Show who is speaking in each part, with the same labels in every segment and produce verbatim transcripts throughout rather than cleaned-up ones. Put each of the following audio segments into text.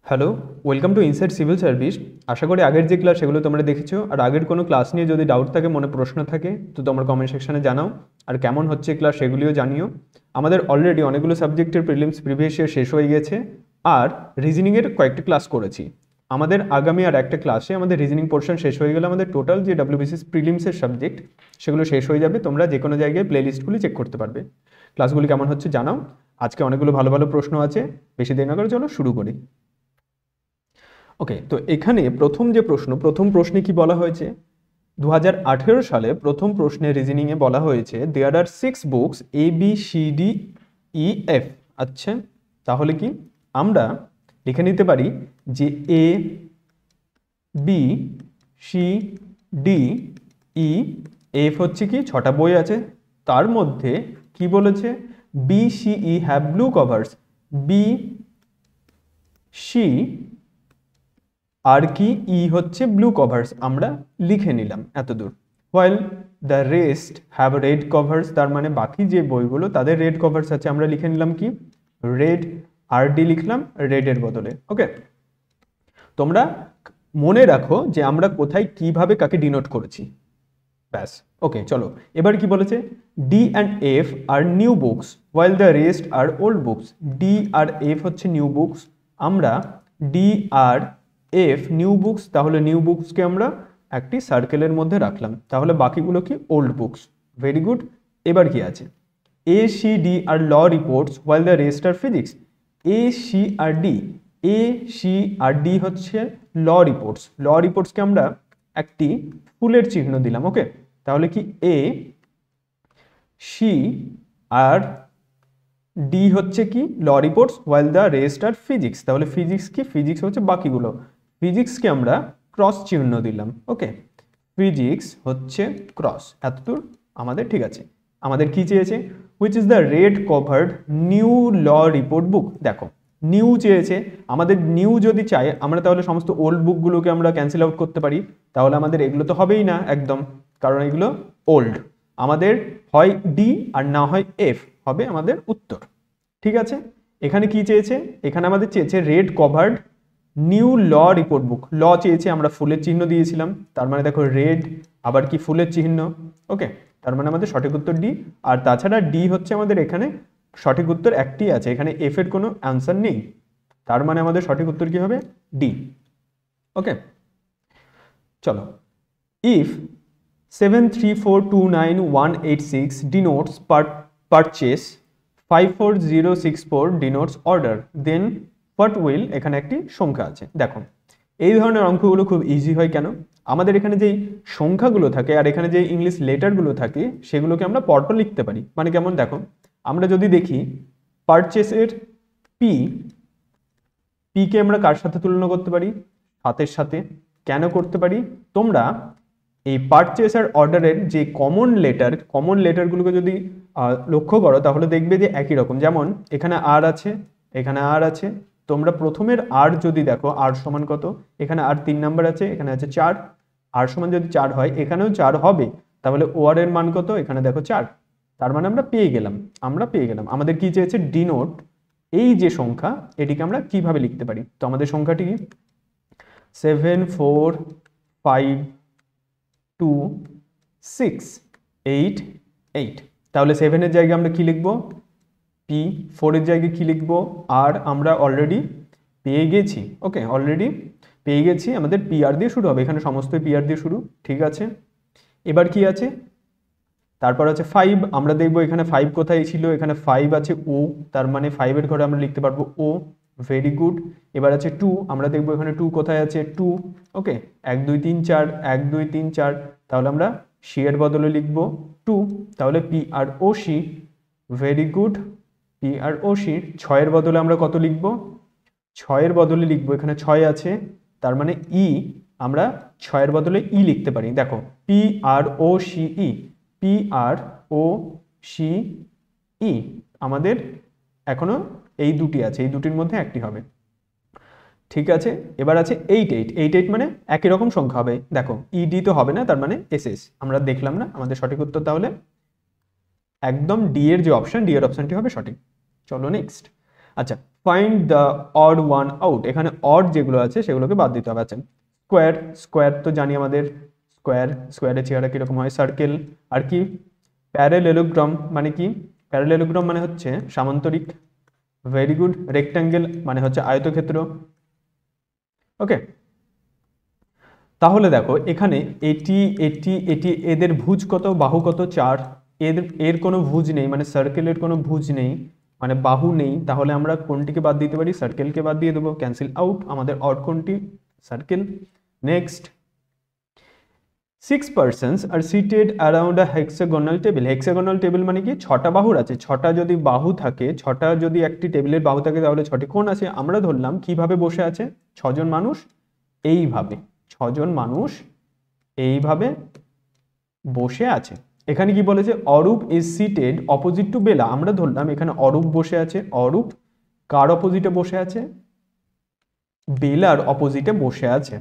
Speaker 1: Hello, welcome to inside civil service. আশা করি আগের যে ক্লাস সেগুলো তোমরা দেখেছো, আর আগের কোনো ক্লাস নিয়ে যদি ডাউট থাকে, মনে প্রশ্ন থাকে, তো তোমরা কমেন্ট সেকশনে জানাও। আর কেমন হচ্ছে ক্লাস সেগুলিও জানিও। আমাদের অলরেডি অনেকগুলো সাবজেক্টের প্রিলিমস প্রিভিয়াস ইয়ার শেষ হয়ে গেছে, আর রিজনিংয়ের কয়েকটি ক্লাস করেছি। আমাদের আগামী আর একটা ক্লাসে আমাদের রিজনিং পোর্শন শেষ হয়ে গেলে আমাদের টোটাল যে ডাব্লিউবিসিএস প্রিলিমসের সাবজেক্ট সেগুলো শেষ হয়ে যাবে। তোমরা যে কোনো জায়গায় প্লেলিস্টগুলি চেক করতে পারবে। ক্লাসগুলি কেমন হচ্ছে জানাও। আজকে অনেকগুলো ভালো ভালো প্রশ্ন আছে, বেশি দেরি না করে চলো শুরু করি। ওকে, তো এখানে প্রথম যে প্রশ্ন, প্রথম প্রশ্নে কি বলা হয়েছে? দু হাজার আঠেরো সালে প্রথম প্রশ্নে রিজনিংয়ে বলা হয়েছে there are six books A B C D E F. আচ্ছা, তাহলে কি আমরা লিখে নিতে পারি যে A B C D E F হচ্ছে কি ছটা বই আছে, তার মধ্যে কি বলেছে B C E have blue covers. B C আর কি ই হচ্ছে ব্লু কভার্স, আমরা লিখে নিলাম এতদূর। While the rest have red covers, তার মানে বাকি যে বইগুলো তাদের রেড কভার্স আছে, আমরা লিখে নিলাম কি রেড, আর ডি লিখলাম রেডের বদলে। ওকে, তোমরা মনে রাখো যে আমরা কোথায় কিভাবে কাকে ডিনোট করেছি, ব্যাস। ওকে, চলো এবার কি বলেছে, D and F are new books while the rest are old books. D আর এফ হচ্ছে নিউ বুকস, আমরা ডি আর এফ নিউ বুকস, তাহলে নিউ বুকসকে আমরা একটি সার্কেলের মধ্যে রাখলাম, তাহলে বাকিগুলো কি ওল্ড বুকস। Very good. এবার কি আছে, A C D are law reports while the rest are physics. A C আর ডি, এ সি আর ডি হচ্ছে ল রিপোর্টস, ল রিপোর্টসকে আমরা একটি ফুলের চিহ্ন দিলাম। ওকে, তাহলে কি এ সি আর ডি হচ্ছে কি law reports while the rest are physics, তাহলে ফিজিক্স কি, ফিজিক্স হচ্ছে বাকিগুলো, ফিজিক্সকে আমরা ক্রস চিহ্ন দিলাম। ওকে, ফিজিক্স হচ্ছে ক্রস, এতদূর আমাদের ঠিক আছে। আমাদের কি চেয়েছে, which is the red covered new law report book. দেখো নিউ চেয়েছে, আমাদের নিউ যদি চাই আমরা তাহলে সমস্ত ওল্ড বুকগুলোকে আমরা ক্যান্সেল আউট করতে পারি, তাহলে আমাদের এগুলো তো হবেই না একদম, কারণ এগুলো ওল্ড। আমাদের হয় ডি আর না হয় এফ হবে আমাদের উত্তর। ঠিক আছে, এখানে কি চেয়েছে, এখানে আমাদের চেয়েছে red covered new law report book. Law চেয়েছে, আমরা ফুলের চিহ্ন দিয়েছিলাম, তার মানে দেখো রেড আবার কি ফুলের চিহ্ন। ওকে, তার মানে আমাদের সঠিক উত্তর ডি। আর তাছাড়া ডি হচ্ছে আমাদের এখানে সঠিক উত্তর একটি আছে, এখানে এফ এর কোনো অ্যান্সার নেই, তার মানে আমাদের সঠিক উত্তর কি হবে, ডি। ওকে, চলো, if seven three four two nine one eight six denotes purchase, five four zero six four denotes order, then what will, এখানে একটি সংখ্যা আছে। দেখো এই ধরনের অঙ্কগুলো খুব ইজি হয় কেন, আমাদের এখানে যেই সংখ্যাগুলো থাকে আর এখানে যে ইংলিশ লেটারগুলো থাকে সেগুলোকে আমরা পরপর লিখতে পারি। মানে কেমন, দেখো আমরা যদি দেখি পারচেসের পি, পিকে আমরা কার সাথে তুলনা করতে পারি, সাতের সাথে। কেন করতে পারি, তোমরা এই পারচেস আর অর্ডারের যে কমন লেটার, কমন লেটারগুলোকে যদি লক্ষ্য করো তাহলে দেখবে যে একই রকম। যেমন এখানে আর আছে, এখানে আর আছে, তোমরা প্রথমের আর যদি দেখো আর সমান কত, এখানে আর তিন নাম্বার আছে, এখানে আছে চার, আর সমান যদি চার হয় এখানেও চার হবে, তাহলে ও আর এর মান কত, এখানে দেখো চার, তার মানে আমরা পেয়ে গেলাম, আমরা পেয়ে গেলাম। আমাদের কি চেয়েছে, ডিনোট এই যে সংখ্যা এটিকে আমরা কিভাবে লিখতে পারি, তো আমাদের সংখ্যাটি seven four five two six eight eight, তাহলে সেভেনের জায়গায় আমরা কি লিখবো পি, ফোরের জায়গায় কি লিখবো আর, আমরা অলরেডি পেয়ে গেছি। ওকে, অলরেডি পেয়ে গেছি, আমাদের পি আর দিয়ে শুরু হবে, এখানে সমস্ত পি আর দিয়ে শুরু। ঠিক আছে, এবার কি আছে, তারপর আছে ফাইভ, আমরা দেখবো এখানে ফাইভ কোথায় ছিল, এখানে ফাইভ আছে ও, তার মানে ফাইভের ঘরে আমরা লিখতে পারবো ও। Very good. এবার আছে টু, আমরা দেখবো এখানে টু কোথায় আছে, টু। ওকে, এক দুই তিন চার, এক দুই তিন চার, তাহলে আমরা সি এর বদলে লিখবো টু, তাহলে P R O C. Very good, P R O C. ছয়ের বদলে আমরা কত লিখবো, ছয়ের বদলে লিখবো এখানে ছয় আছে, তার মানে ই, আমরা ছয়ের বদলে ই লিখতে পারি। দেখো P R O C E, P R O C E, আমাদের এখনো এই দুটি আছে, এই দুটির মধ্যে একটি হবে। ঠিক আছে, এবার আছে এইট এইট, এইট এইট মানে একই রকম সংখ্যা হবে। দেখো ইডি তো হবে না, তার মানে এস এস, আমরা দেখলাম না, আমাদের সঠিক উত্তর তাহলে একদম ডি এর যে অপশন, ডি এর অপশনটি হবে সঠিক। চলো নেক্সট। আচ্ছা, find the odd one out, এখানে অড যেগুলো আছে সেগুলোকে বাদ দিতে হবে। আচ্ছা, স্কোয়ার, স্কোয়ার তো জানি আমাদের, স্কোয়ার, স্কোয়ারের চেহারা কীরকম হয়, সার্কেল। আর কি প্যারালেলোগ্রাম মানে কি, প্যারালেলোগ্রাম মানে হচ্ছে সামান্তরিক। Very good. রেক্ট্যাঙ্গেল মানে হচ্ছে আয়তক্ষেত্র। ওকে, তাহলে দেখো এখানে এটি এটি এটি এদের ভুজ কত, বাহু কত, চার। এর এর কোনো ভুজ নেই, মানে সার্কেলের কোনো ভুজ নেই, মানে বাহু নেই, তাহলে আমরা কোনটিকে বাদ দিতে পারি, সার্কেলকে বাদ দিয়ে দেবো, ক্যান্সেল আউট। আমাদের অড কোনটি, circle. Next, six persons are seated around a hexagonal table. Hexagonal table মানে কি, ছটা বাহুর আছে, ছটা যদি বাহু থাকে, ছটা যদি একটি টেবিলের বাহু থাকে তাহলে ছটি কোণ আছে। আমরা ধরলাম কিভাবে বসে আছে, ছজন মানুষ এইভাবে, ছজন মানুষ এইভাবে বসে আছে। এখানে কি বলেছে, Arup is seated opposite to Bela. আমরা ধরলাম এখানে অরূপ বসে আছে, অরূপ কার অপোজিটে বসে আছে, বেলার অপোজিটে বসে আছে।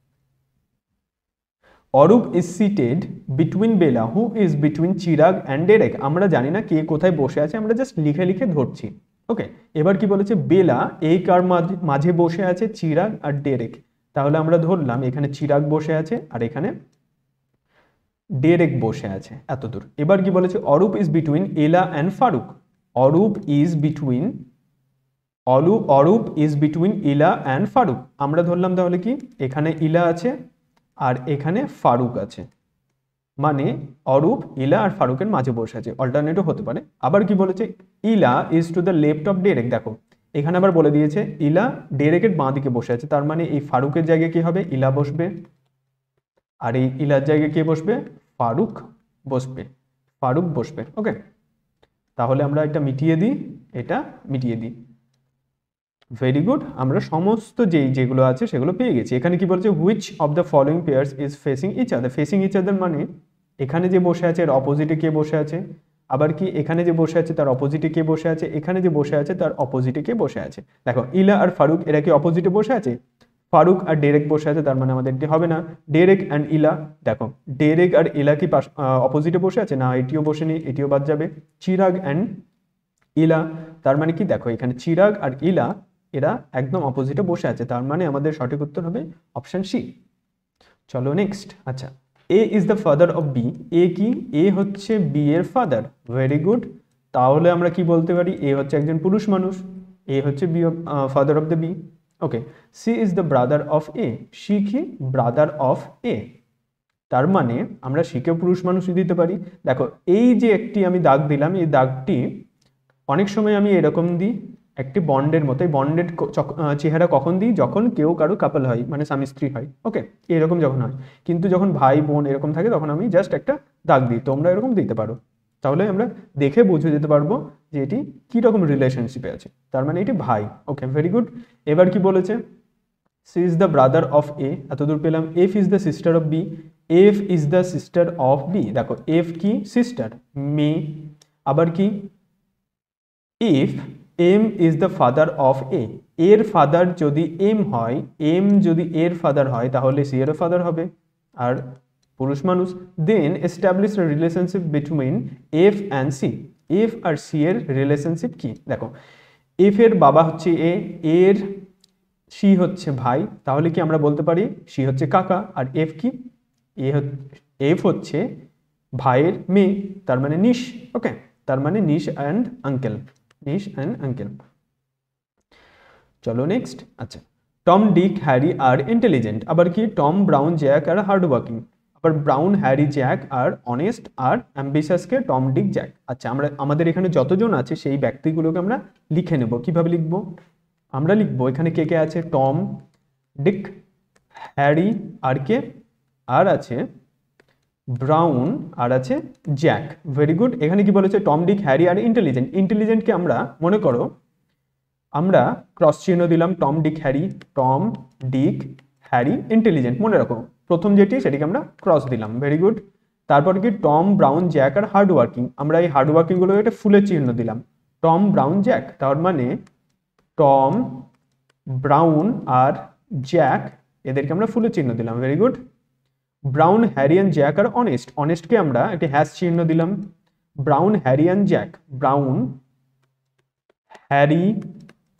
Speaker 1: Arup is seated between Bela who is between Chirag and Derek. আমরা জানি না কে কোথায় বসে আছে, আমরা জাস্ট লিখে লিখে ধরছি। ওকে, এবার কি বলেছে, বেলা এই কার মাঝে বসে আছে, চিরাগ আর ডেরেক। তাহলে আমরা ধরলাম এখানে চিরাগ বসে আছে আর এখানে ডেরেক বসে আছে, এত দূর। এবার কি বলেছে, Arup is between Ila and Farooq. Arup is between অলু Arup is between Ila and Farooq. আমরা ধরলাম তাহলে কি, এখানে ইলা আছে আর এখানে ফারুক আছে, মানে অরূপ ইলা আর ফারুকের মাঝে বসে আছে। অল্টারনেটিভ হতে পারে। আবার কি বলেছে, Ila is to the left of Derek. দেখো এখানে আবার বলে দিয়েছে ইলা ডেরেকের বাঁ দিকে বসে আছে, তার মানে এই ফারুকের জায়গায় কি হবে, ইলা বসবে, আর এই ইলার জায়গায় কে বসবে, ফারুক বসবে, ফারুক বসবে। ওকে, তাহলে আমরা এটা মিটিয়ে দিই, এটা মিটিয়ে দিই। ভেরি গুড, আমরা সমস্ত যেই যেগুলো আছে সেগুলো পেয়ে গেছি। এখানে কি বলছে, which of the following pairs is facing each other. Facing each other মানে এখানে যে বসে আছে এর অপোজিটে কে বসে আছে, আবার কি এখানে যে বসে আছে তার অপোজিটে কে বসে আছে, এখানে যে বসে আছে তার অপোজিটে কে বসে আছে। দেখো ইলা আর ফারুক এরা কি অপোজিটে বসে আছে, ফারুক আর ডেরেক বসে আছে, তার মানে আমাদের এটি হবে না। ডেরেক অ্যান্ড ইলা, দেখো ডেরেক আর ইলা কি অপোজিটে বসে আছে না, এটিও বসে নেই, এটিও বাদ যাবে। চিরাগ অ্যান্ড ইলা, তার মানে কি, দেখো এখানে চিরাগ আর ইলা এরা একদম অপোজিটে বসে আছে, তার মানে আমাদের সঠিক উত্তর হবে অপশন সি। চলো নেক্সট। আচ্ছা, A is the father of B. A কি, এ হচ্ছে বি এর ফাদার। ভেরি গুড, তাহলে আমরা কি বলতে পারি, এ হচ্ছে একজন পুরুষ মানুষ, এ হচ্ছে B father of the B. Okay, C is the brother of A. C কি, ব্রাদার অফ এ, তার মানে আমরা সিকে পুরুষ মানুষই দিতে পারি। দেখো এই যে একটি আমি দাগ দিলাম, এই দাগটি অনেক সময় আমি এরকম দিই, একটি বন্ডের মতো। এই বন্ডের চেহারা কখন দিই, যখন কেউ কারো কাপল হয়, মানে স্বামী স্ত্রী হয়। ওকে, এরকম যখন হয়, কিন্তু যখন ভাই বোন এরকম থাকে তখন আমি জাস্ট একটা দাগ দিই, তোমরা এরকম দিতে পারো। তাহলে আমরা দেখে বুঝে যেতে পারবো যে এটি কীরকম রিলেশনশিপে আছে, তার মানে এটি ভাই। Okay, very good. এবার কি বলেছে, C is the brother of A, এতদূর পেলাম। F is the sister of B. F is the sister of B. দেখো এফ কি, সিস্টার, মেয়ে। আবার কি, if M is the father of A. এর ফাদার যদি এম হয়, এম যদি এর ফাদার হয় তাহলে সি এরও ফাদার হবে, আর পুরুষ মানুষ। Then establish a relationship between F and C. F আর সি এর রিলেশনশিপ কি, দেখো এফ এর বাবা হচ্ছে এ, এর সি হচ্ছে ভাই, তাহলে কি আমরা বলতে পারি সি হচ্ছে কাকা, আর এফ কি, এ এফ হচ্ছে ভাইয়ের মেয়ে, তার মানে নিশ। ওকে, তার মানে niece and uncle, niece and uncle. চলো নেক্সট। আচ্ছা, Tom Dick Harry are intelligent. আবার কি, Tom Brown Jack are hard working. আবার Brown Harry Jack are honest আর অ্যাম্বিশাসকে টম ডিক জ্যাক। আচ্ছা, আমরা আমাদের এখানে যতজন আছে সেই ব্যক্তিগুলোকে আমরা লিখে নেব। কিভাবে লিখবো, আমরা লিখবো এখানে কে কে আছে, টম, ডিক, হ্যারি, আর কে, আর আছে ব্রাউন, আর আছে জ্যাক। Very good. এখানে কি বলেছে, Tom Dick Harry are intelligent. ইন্টেলিজেন্টকে আমরা মনে করো আমরা ক্রস চিহ্ন দিলাম, Tom Dick Harry, Tom Dick Harry intelligent, মনে রাখো প্রথম যেটি সেটিকে আমরা ক্রস দিলাম। Very good. তারপর কি, Tom Brown Jack are hard working. আমরা এই হার্ড ওয়ার্কিংগুলো একটা ফুলের চিহ্ন দিলাম, টম ব্রাউন জ্যাক, তার মানে টম ব্রাউন আর জ্যাক এদেরকে আমরা ফুলের চিহ্ন দিলাম। Very good. Brown Harry and Jack are honest. অনেস্টকে আমরা একটি হ্যাশ চিহ্ন দিলাম, Brown Harry and Jack, Brown Harry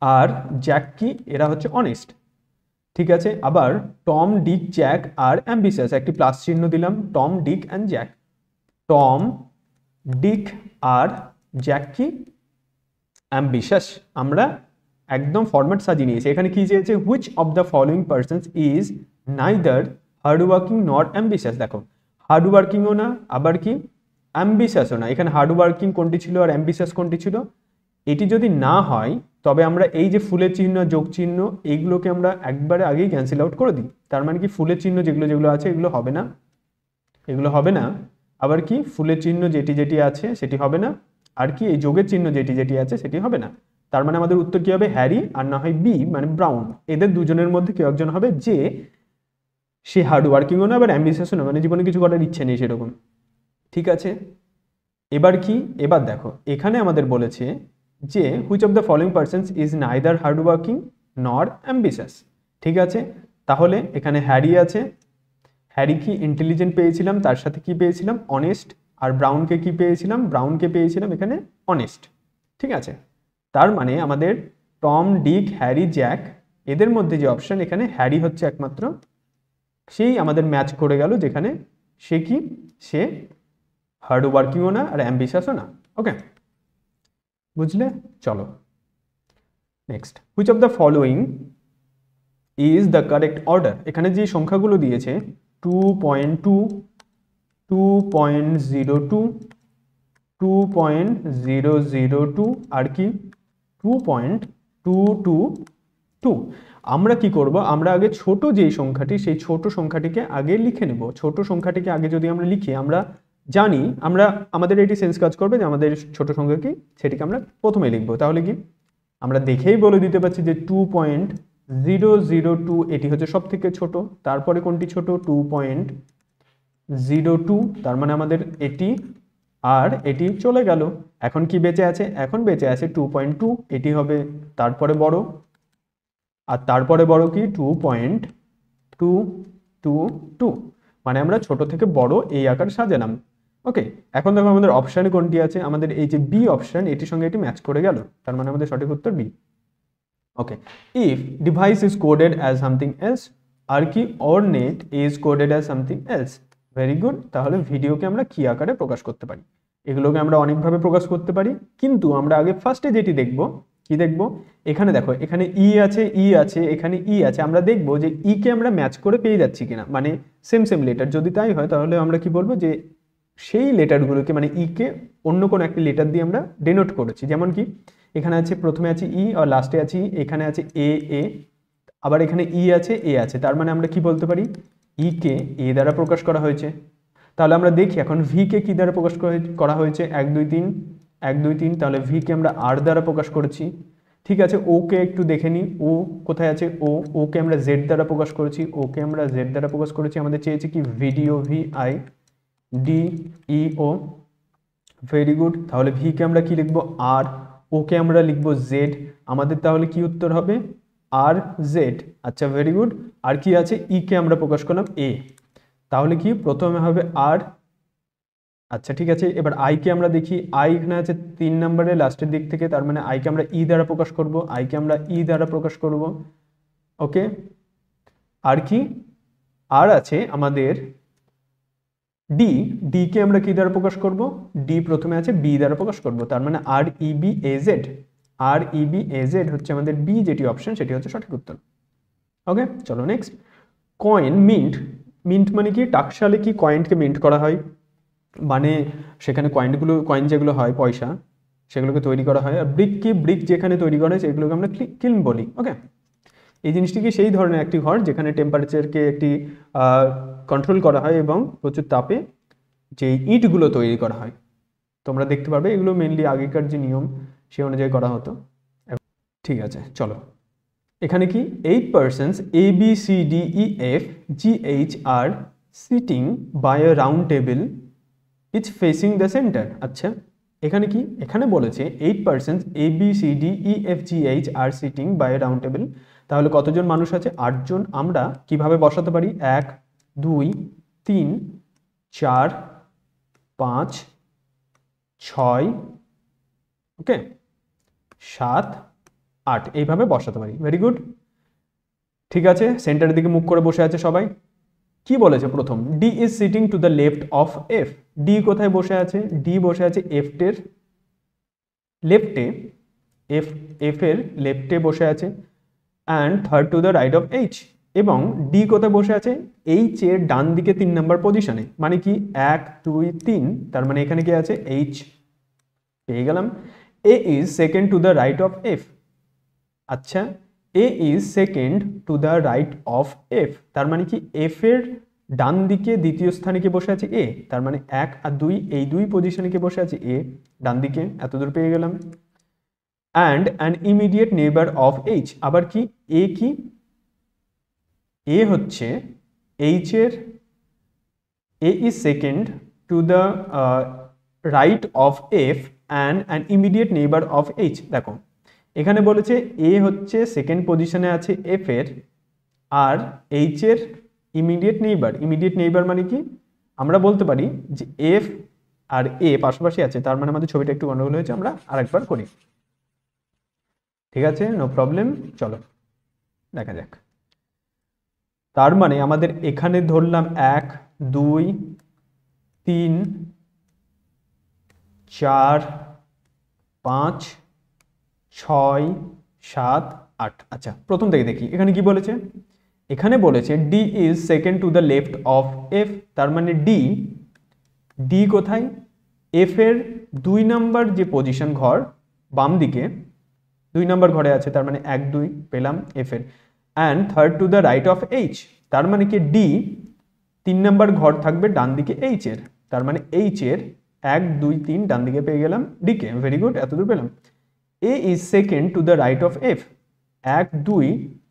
Speaker 1: আর জ্যাক কি, এরা হচ্ছে অনেস্ট। ঠিক আছে, আবার Tom, Dick, Jack are ambitious, একটি প্লাস চিহ্ন দিলাম, Tom, Dick and Jack. Tom, Dick আর জ্যাক কি, অ্যাম্বিশাস। আমরা একদম ফরম্যাট সাজিয়ে নিয়েছি। এখানে কি চেয়েছে, which of the following persons is neither hard working not ambitious. দেখো হার্ড ওয়ার্কিংও না, আবার কি অ্যাম্বিশাসও না। এখানে হার্ড ওয়ার্কিং কোনটি ছিল আর অ্যাম্বিশাস কোনটি ছিল? এটি যদি না হয় তবে আমরা এই যে ফুলের চিহ্ন, যোগ চিহ্ন, এইগুলোকে আমরা একবারে আগেই ক্যান্সেল আউট করে দিই। তার মানে কি ফুলের চিহ্ন যেগুলো যেগুলো আছে এগুলো হবে না, এগুলো হবে না। আবার কি ফুলের চিহ্ন যেটি যেটি আছে সেটি হবে না, আর কি এই যোগের চিহ্ন যেটি যেটি আছে সেটি হবে না। তার মানে আমাদের উত্তর কি হবে, হ্যারি আর না হয় বি মানে ব্রাউন। এদের দুজনের মধ্যে কেউ একজন হবে যে সে হার্ড ওয়ার্কিংও না আবার অ্যাম্বিশাসও না, মানে জীবনে কিছু করার ইচ্ছে নেই সেরকম। ঠিক আছে, এবার কি, এবার দেখো এখানে আমাদের বলেছে যে which of the following persons is neither hard working nor ambitious. ঠিক আছে, তাহলে এখানে হ্যারি আছে, হ্যারি কি ইন্টেলিজেন্ট পেয়েছিলাম, তার সাথে কি পেয়েছিলাম, অনেস্ট। আর ব্রাউনকে কি পেয়েছিলাম, ব্রাউনকে পেয়েছিলাম এখানে অনেস্ট। ঠিক আছে, তার মানে আমাদের টম, ডিক, হ্যারি, জ্যাক, এদের মধ্যে যে অপশন, এখানে হ্যারি হচ্ছে একমাত্র সেই আমাদের ম্যাচ করে গেল, যেখানে সে কি, সে হার্ড ওয়ার্কিংও না আর অ্যাম্বিশাসও না। ওকে, বুঝলে? চলো next, which of the following is the correct order. এখানে যে সংখ্যাগুলো দিয়েছে two point two, two point zero two, two point zero zero two আর কি two point two two two, আমরা কি করব, আমরা আগে ছোট যেই সংখ্যাটি সেই ছোট সংখ্যাটিকে আগে লিখে নেব। ছোট সংখ্যাটিকে আগে যদি আমরা লিখি, আমরা জানি আমরা আমাদের এটি সেন্স কাজ করবে যে আমাদের ছোট সংখ্যা কি সেটিকে আমরা প্রথমে লিখবো। তাহলে কি আমরা দেখেই বলে দিতে পারছি যে two point zero zero two এটি হচ্ছে সব থেকে ছোট। তারপরে কোনটি ছোট, টু পয়েন্ট জিরো টু, তার মানে আমাদের এটি আর এটি চলে গেল। এখন কি বেঁচে আছে, এখন বেঁচে আছে টু পয়েন্ট টু, এটি হবে তারপরে বড়, আর তারপরে বড় কি two point two two two, মানে আমরা ছোট থেকে বড় এই আকার সাজালাম। ওকে, এখন দেখো আমাদের অপশানে কোনটি আছে, আমাদের এই যে বি অপশন, এটির সঙ্গে এটি ম্যাচ করে গেল, তার মানে আমাদের সঠিক উত্তর B. Okay, if device is coded as something else, আর কি or net is coded as something else. Very good, তাহলে ভিডিওকে আমরা কি আকারে প্রকাশ করতে পারি, এগুলোকে আমরা অনেকভাবে প্রকাশ করতে পারি, কিন্তু আমরা আগে ফার্স্টে যেটি দেখব, কি দেখব, এখানে দেখো এখানে ই আছে, ই আছে, এখানে ই আছে, আমরা দেখব যে ই কে আমরা ম্যাচ করে পেয়ে যাচ্ছি কিনা, মানে সেম সেম লেটার। যদি তাই হয় তাহলে আমরা কি বলবো যে সেই লেটারগুলোকে, মানে ই কে অন্য কোনো একটি লেটার দিয়ে আমরা ডেনোট করেছি। যেমন কি এখানে আছে, প্রথমে আছে ই আর লাস্টে আছে ই, এখানে আছে এ এ, আবার এখানে ই আছে, এ আছে, তার মানে আমরা কি বলতে পারি, ই কে এ দ্বারা প্রকাশ করা হয়েছে। তাহলে আমরা দেখি এখন ভি কে কি দ্বারা প্রকাশ করা হয়েছে, এক দুই তিন, এক দুই তিন, তাহলে ভি কে আমরা আর দ্বারা প্রকাশ করেছি। ঠিক আছে, ও কে একটু দেখে নিই, ও কোথায় আছে, ও ও কে আমরা জেড দ্বারা প্রকাশ করেছি, ও কে আমরা জেড দ্বারা প্রকাশ করেছি। আমাদের চেয়েছে কি video, V I D E O, very good. তাহলে ভি কে আমরা কি লিখবো, আর, ও কে আমরা লিখবো জেড, আমাদের তাহলে কি উত্তর হবে, আর জেড। আচ্ছা, ভেরি গুড। আর কি আছে, ই কে আমরা প্রকাশ করলাম এ, তাহলে কি প্রথমে হবে আর। আচ্ছা ঠিক আছে, এবার আই কে আমরা দেখি, আই এখানে আছে তিন নম্বরে লাস্টের দিক থেকে, তার মানে আই কে আমরা ই দ্বারা প্রকাশ করব, আই কে আমরা ই দ্বারা প্রকাশ করব। ওকে, আর কি, আর আছে আমাদের ডি, ডি কে আমরা কি দ্বারা প্রকাশ করব, ডি প্রথমে আছে বি দ্বারা প্রকাশ করব, তার মানে R E B A Z, R E B A Z হচ্ছে আমাদের বি যেটি অপশন সেটি হচ্ছে সঠিক উত্তর। ওকে, চলো নেক্সট, কয়েন মিন্ট, মিন্ট মানে কি, টাকশালে কি কয়েনকে মিন্ট করা হয়, মানে সেখানে কয়েনগুলো, কয়েন যেগুলো হয় পয়সা, সেগুলোকে তৈরি করা হয়। আর ব্রিক কি, ব্রিক যেখানে তৈরি করা হয় সেগুলোকে আমরা কিল্ন বলি। ওকে, এই জিনিসটি কি সেই ধরনের একটি ঘর যেখানে টেম্পারেচারকে একটি কন্ট্রোল করা হয় এবং প্রচুর তাপে যে ইটগুলো তৈরি করা হয়। তোমরা দেখতে পারবে এগুলো মেনলি আগেকার যে নিয়ম সে অনুযায়ী করা হতো। ঠিক আছে, চলো এখানে কি eight persons A B C D E F G H are sitting by a round table is facing the centre. আচ্ছা, এখানে কি, এখানে বলেছে eight persons A B C D E F G H are sitting by round table, তাহলে কতজন মানুষ আছে, আটজন। আমরা কিভাবে বসাতে পারি, এক দুই তিন চার পাঁচ ছয়, ওকে, সাত আট, এইভাবে বসাতে পারি। Very good. ঠিক আছে, সেন্টারের দিকে মুখ করে বসে আছে সবাই। কি বলেছে প্রথম, D is sitting to the left of F. D কোথায় বসে আছে? ডি বসে আছে এফটের লেফটে, এফ এফ এর লেফটে বসে আছে, and third to the right of H. এবং ডি কোথায় বসে আছে? এইচ এর ডান দিকে তিন নাম্বার পজিশনে, মানে কি এক দুই তিন, তার মানে এখানে কি আছে? এইচ। পেয়ে গেলাম। A is second to the right of F. আচ্ছা, A is second to the right of F, তার মানে কি এফ এর ডান দিকে দ্বিতীয় স্থানে কি বসে আছে? এ, তার মানে এক আর দুই, এই দুই পজিশনে কি বসে আছে? এ ডান দিকে। এতদূর পেয়ে গেলাম। And an immediate neighbour of H, আবার কি এ কি? এ হচ্ছে এইচ এর, A is second to the right of F and an immediate neighbour of H. দেখো এখানে বলেছে এ হচ্ছে সেকেন্ড পজিশনে আছে এফ এর, আর এইচ এর ইমিডিয়েট নেইবার। ইমিডিয়েট নেইবার মানে কি? আমরা বলতে পারি যে এফ আর এ পাশাপাশি আছে, তার মানে আমাদের ছবিটা একটু গন্ডগোল হয়েছে, আমরা আরেকবার করি। ঠিক আছে, নো প্রবলেম, চলো দেখা যাক। তার মানে আমাদের এখানে ধরলাম এক দুই তিন চার পাঁচ ছয় সাত আট। আচ্ছা, প্রথম থেকে দেখি এখানে কি বলেছে। এখানে বলেছে D is second to the left of F, তার মানে ডি, ডি কোথায়? এফ এর দুই নাম্বার যে পজিশন ঘর বাম দিকে, দুই নাম্বার ঘরে আছে, তার মানে এক দুই পেলাম এফ এর। And third to the right of H, তার মানে কি ডি তিন নাম্বার ঘর থাকবে ডান দিকে এইচ এর, তার মানে এইচ এর এক দুই তিন ডান দিকে পেয়ে গেলাম ডি কে। ভেরি গুড, এতদূর পেলাম। A is second to the right of F, এক দুই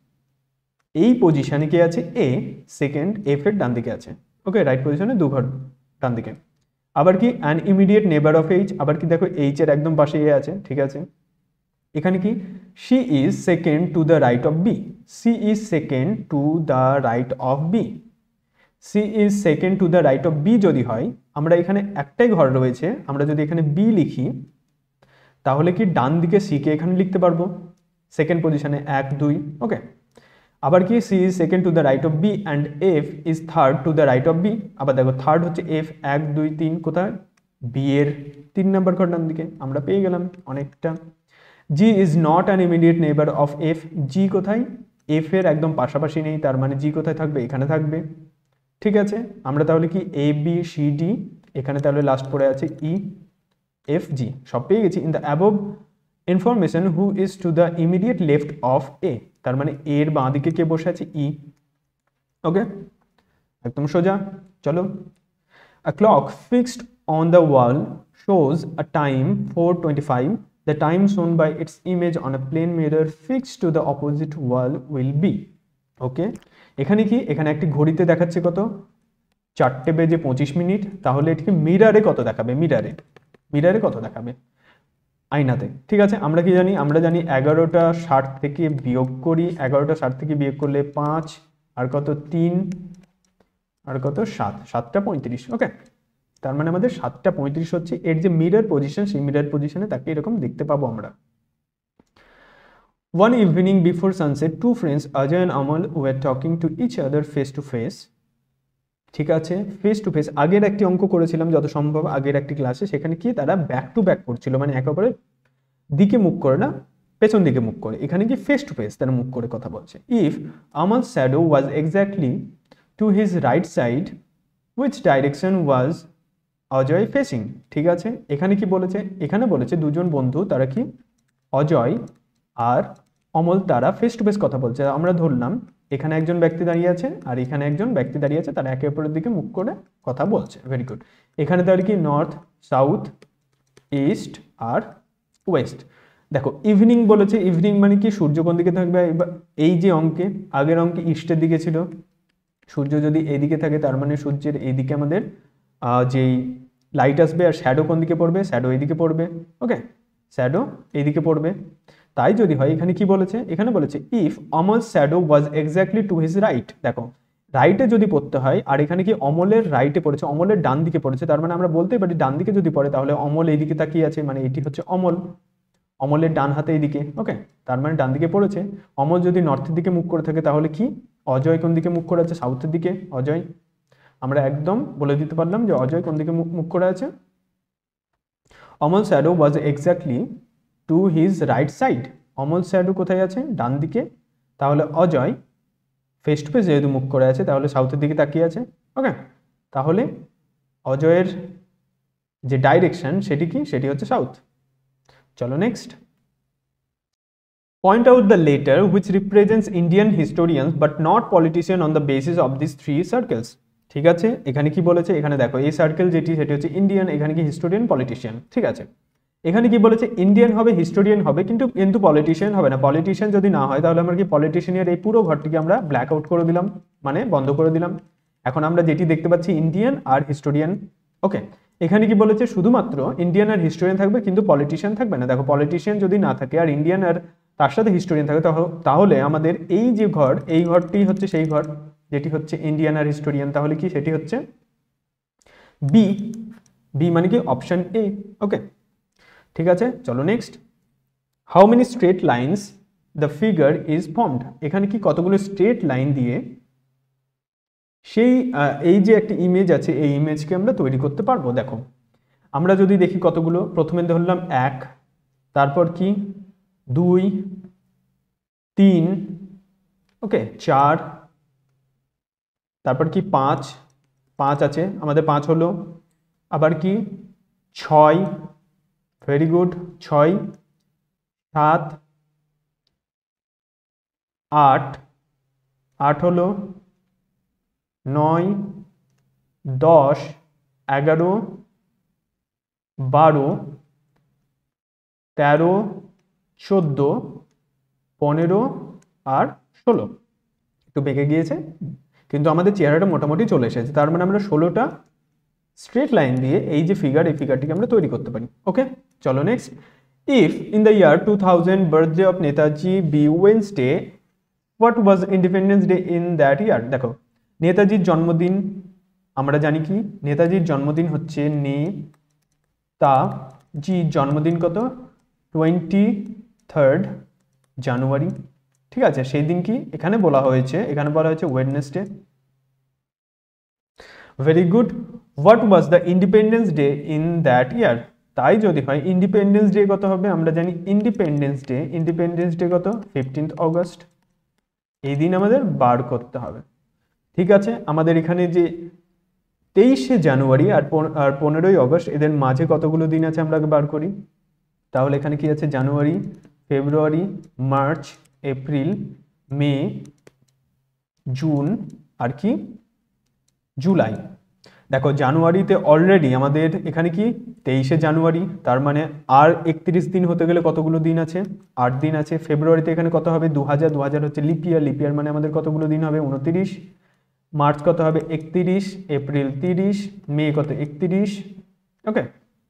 Speaker 1: এই পজিশনে কি আছে? এ সেকেন্ড এফ এর ডান দিকে আছে। ওকে, রাইট পজিশনে দু ঘর ডান দিকে। আবার কি an immediate neighbour of H, আবার কি দেখো এইচ এর একদম পাশে এ আছে। ঠিক আছে, এখানে কি C is second to the right of B, C is second to the right of B. C is second to the right of B যদি হয়, আমরা এখানে একটাই ঘর রয়েছে, আমরা যদি এখানে বি লিখি তাহলে কি ডান দিকে সি কে এখানে লিখতে পারবো সেকেন্ড পজিশনে এক দুই। ওকে, আবার কি C is second to the right of B and F is third to the right of B. আবার দেখো থার্ড হচ্ছে এফ, এক দুই তিন কোথায়? বি এর তিন নাম্বার ঘর ডান দিকে, আমরা পেয়ে গেলাম অনেকটা। G is not an immediate neighbour of F, G কোথায়? এফ এর একদম পাশাপাশি নেই, তার মানে জি কোথায় থাকবে? এখানে থাকবে। ঠিক আছে, আমরা তাহলে কি এ বি সি ডি, এখানে তাহলে লাস্ট পড়ে আছে ই এফ জি, সব পেয়ে গেছি। In the above information who is to the immediate left of A, তার মানে এর বাঁ দিকে কে বসে আছে? ই। ওকে, একদম সোজা। চলো, a clock fixed on the wall shows a time four twenty five, the time shown by its image on a plane mirror fixed to the opposite wall will be. Okay, এখানে কি? এখানে একটি ঘড়িতে দেখাচ্ছে কত? চারটে বেজে পঁচিশ মিনিট। তাহলে এটিকে মিরারে কত দেখাবে? মিরারে মিরারে কত দেখাবে? আয়নাতে। ঠিক আছে, আমরা কি জানি? আমরা জানি এগারোটা ষাট থেকে বিয়োগ করি, এগারোটা ষাট থেকে বিয়োগ করলে পাঁচ, আর কত? তিন, আর কত? সাত, সাতটা পঁয়ত্রিশ। ওকে, তার মানে আমাদের সাতটা পঁয়ত্রিশ হচ্ছে এর যে মিরর পজিশন, সেই মিরর পজিশনে তাকে এরকম দেখতে পাবো আমরা। One evening before sunset, two friends Ajay and Amal were talking to each other face to face. ঠিক আছে, ফেস টু ফেস আগের একটি অঙ্ক করেছিলাম যত সম্ভব আগের একটি ক্লাসে, সেখানে কি তারা ব্যাক টু ব্যাক করছিল, মানে একে অপরের দিকে মুখ করে না, পেছন দিকে মুখ করে। এখানে কি ফেস টু ফেস তারা মুখ করে কথা বলছে। If Amal's shadow was exactly to his right side, which direction was Ajay facing? ঠিক আছে, এখানে কি বলেছে? এখানে বলেছে দুজন বন্ধু, তারা কি অজয় আর অমল, তারা ফেস টু ফেস কথা বলছে। আমরা ধরলাম এখানে একজন ব্যক্তি দাঁড়িয়ে আছে আর এখানে একজন ব্যক্তি দাঁড়িয়ে আছে, তারা একে অপরের দিকে মুখ করে কথা বলছে। Very good. এখানে তাহলে কি নর্থ, সাউথ, ইস্ট আর ওয়েস্ট। দেখো ইভিনিং বলেছে, ইভিনিং মানে কি সূর্য কোন দিকে থাকবে? এই যে অঙ্কে আগের অঙ্কে ইস্টের দিকে ছিল, সূর্য যদি এইদিকে থাকে তার মানে সূর্যের এইদিকে আমাদের যেই লাইট আসবে, আর শ্যাডো কোন দিকে পড়বে? শ্যাডো এইদিকে পড়বে। ওকে, শ্যাডো এইদিকে পড়বে। তাই যদি হয় এখানে কি বলেছে? এখানে বলেছে if Amal's shadow was exactly to his right. দেখো রাইটে যদি পড়তে হয়, আর এখানে কি অমলের রাইটে পড়েছে, অমলের ডান দিকে পড়েছে, তার মানে আমরা বলতেই পারি ডান দিকে যদি পড়ে তাহলে অমল এইদিকে তাকিয়ে আছে, মানে এটি হচ্ছে অমল। অমলের ডান হাতে এইদিকে, ওকে, তার মানে ডান দিকে পড়েছে। অমল যদি নর্থের দিকে মুখ করে থাকে তাহলে কি, অজয় কোন দিকে মুখ করে আছে, সাউথের দিকে। অজয় আমরা একদম বলে দিতে পারলাম যে অজয় কোন দিকে মুখ মুখ করে আছে। Amal shadow was exactly to his right side, Amal shadow কোথায় আছে, ডান দিকে। তাহলে অজয় ফেস টু ফেস যেহেতু মুখ করে আছে তাহলে সাউথের দিকে তাকিয়ে আছে, ওকে। তাহলে অজয়ের যে ডাইরেকশন সেটি কি, সেটি হচ্ছে সাউথ। চলো next. Point out the letter which represents Indian historians but not politician on the basis of this three circles. ঠিক আছে, এখানে কি বলেছে, এখানে দেখো এই সার্কেল যেটি সেটি হচ্ছে ইন্ডিয়ান, এখানে কি হিস্টোরিয়ান, পলিটিশিয়ান। ঠিক আছে, এখানে কি বলেছে, ইন্ডিয়ান হবে, হিস্টোরিয়ান হবে, কিন্তু কিন্তু পলিটিশিয়ান হবে না। পলিটিশিয়ান যদি না হয় তাহলে আমরা কি পলিটিশিয়ানের এই পুরো ঘরটিকে আমরা ব্ল্যাক আউট করে দিলাম, মানে বন্ধ করে দিলাম। এখন আমরা যেটি দেখতে পাচ্ছি ইন্ডিয়ান আর হিস্টোরিয়ান, ওকে। এখানে কি বলেছে, শুধুমাত্র ইন্ডিয়ান আর হিস্টোরিয়ান থাকবে, কিন্তু পলিটিশিয়ান থাকবে না। দেখো পলিটিশিয়ান যদি না থাকে আর ইন্ডিয়ান আর তার সাথে হিস্টোরিয়ান থাকে তাহলে আমাদের এই যে ঘর, এই ঘরটি হচ্ছে সেই ঘর যেটি হচ্ছে ইন্ডিয়ান আর হিস্টোরিয়ান। তাহলে কি, সেটি হচ্ছে বি। বি মানে কি অপশন এ, ওকে। ঠিক আছে, চলো next. How many straight lines the figure is formed. এখানে কি কতগুলো স্ট্রেট লাইন দিয়ে সেই এই যে একটা ইমেজ আছে এই ইমেজকে আমরা তৈরি করতে পারবো। দেখো আমরা যদি দেখি কতগুলো, প্রথমে ধরলাম এক, তারপর কি দুই, তিন, ওকে, চার, তারপর কি পাঁচ, পাঁচ আছে আমাদের, পাঁচ হলো। আবার কি ছয়, ভেরি গুড, ছয়, সাত, আট, আট হলো, নয়, দশ, এগারো, বারো, তেরো, চোদ্দো, পনেরো আর ষোলো। একটু বেঁকে গিয়েছে কিন্তু আমাদের চেহারাটা মোটামুটি চলে এসেছে। তার মানে আমরা ষোলোটা স্ট্রেট লাইন দিয়ে এই যে ফিগার, এই ফিগারটিকে আমরা তৈরি করতে পারি, ওকে। চলো next. If in the year two thousand birthday of Netaji be Wednesday, what was independence day in that year. দেখো নেতাজির জন্মদিন আমরা জানি কি, নেতাজির জন্মদিন হচ্ছে নেতাজির জন্মদিন কত, টোয়েন্টি থার্ড জানুয়ারি। ঠিক আছে, সেই দিন কি এখানে বলা হয়েছে, এখানে বলা হয়েছে Wednesday. Very good. What was the independence day in that year. তাই যদি হয় ইন্ডিপেন্ডেন্স ডে কত হবে, আমরা জানি ইন্ডিপেন্ডেন্স ডে, ইন্ডিপেন্ডেন্স ডে কত, ফিফটিন্থ অগস্ট। এই দিন আমাদের বার করতে হবে। ঠিক আছে, আমাদের এখানে যে তেইশে জানুয়ারি আর আর পনেরোই অগস্ট, এদের মাঝে কতগুলো দিন আছে আমরা বার করি। তাহলে এখানে কি আছে, জানুয়ারি, ফেব্রুয়ারি, মার্চ, এপ্রিল, মে, জুন আর কি জুলাই। দেখো জানুয়ারিতে অলরেডি আমাদের এখানে কি তেইশে জানুয়ারি, তার মানে আর একত্রিশ দিন হতে গেলে কতগুলো দিন আছে, আট দিন আছে। ফেব্রুয়ারিতে এখানে কত হবে, দু হাজার, দু হাজার হচ্ছে লিপিয়ার, লিপিয়ার মানে আমাদের কতগুলো দিন হবে, উনত্রিশ। মার্চ কত হবে, একত্রিশ, এপ্রিল তিরিশ, মে কত, একত্রিশ, ওকে,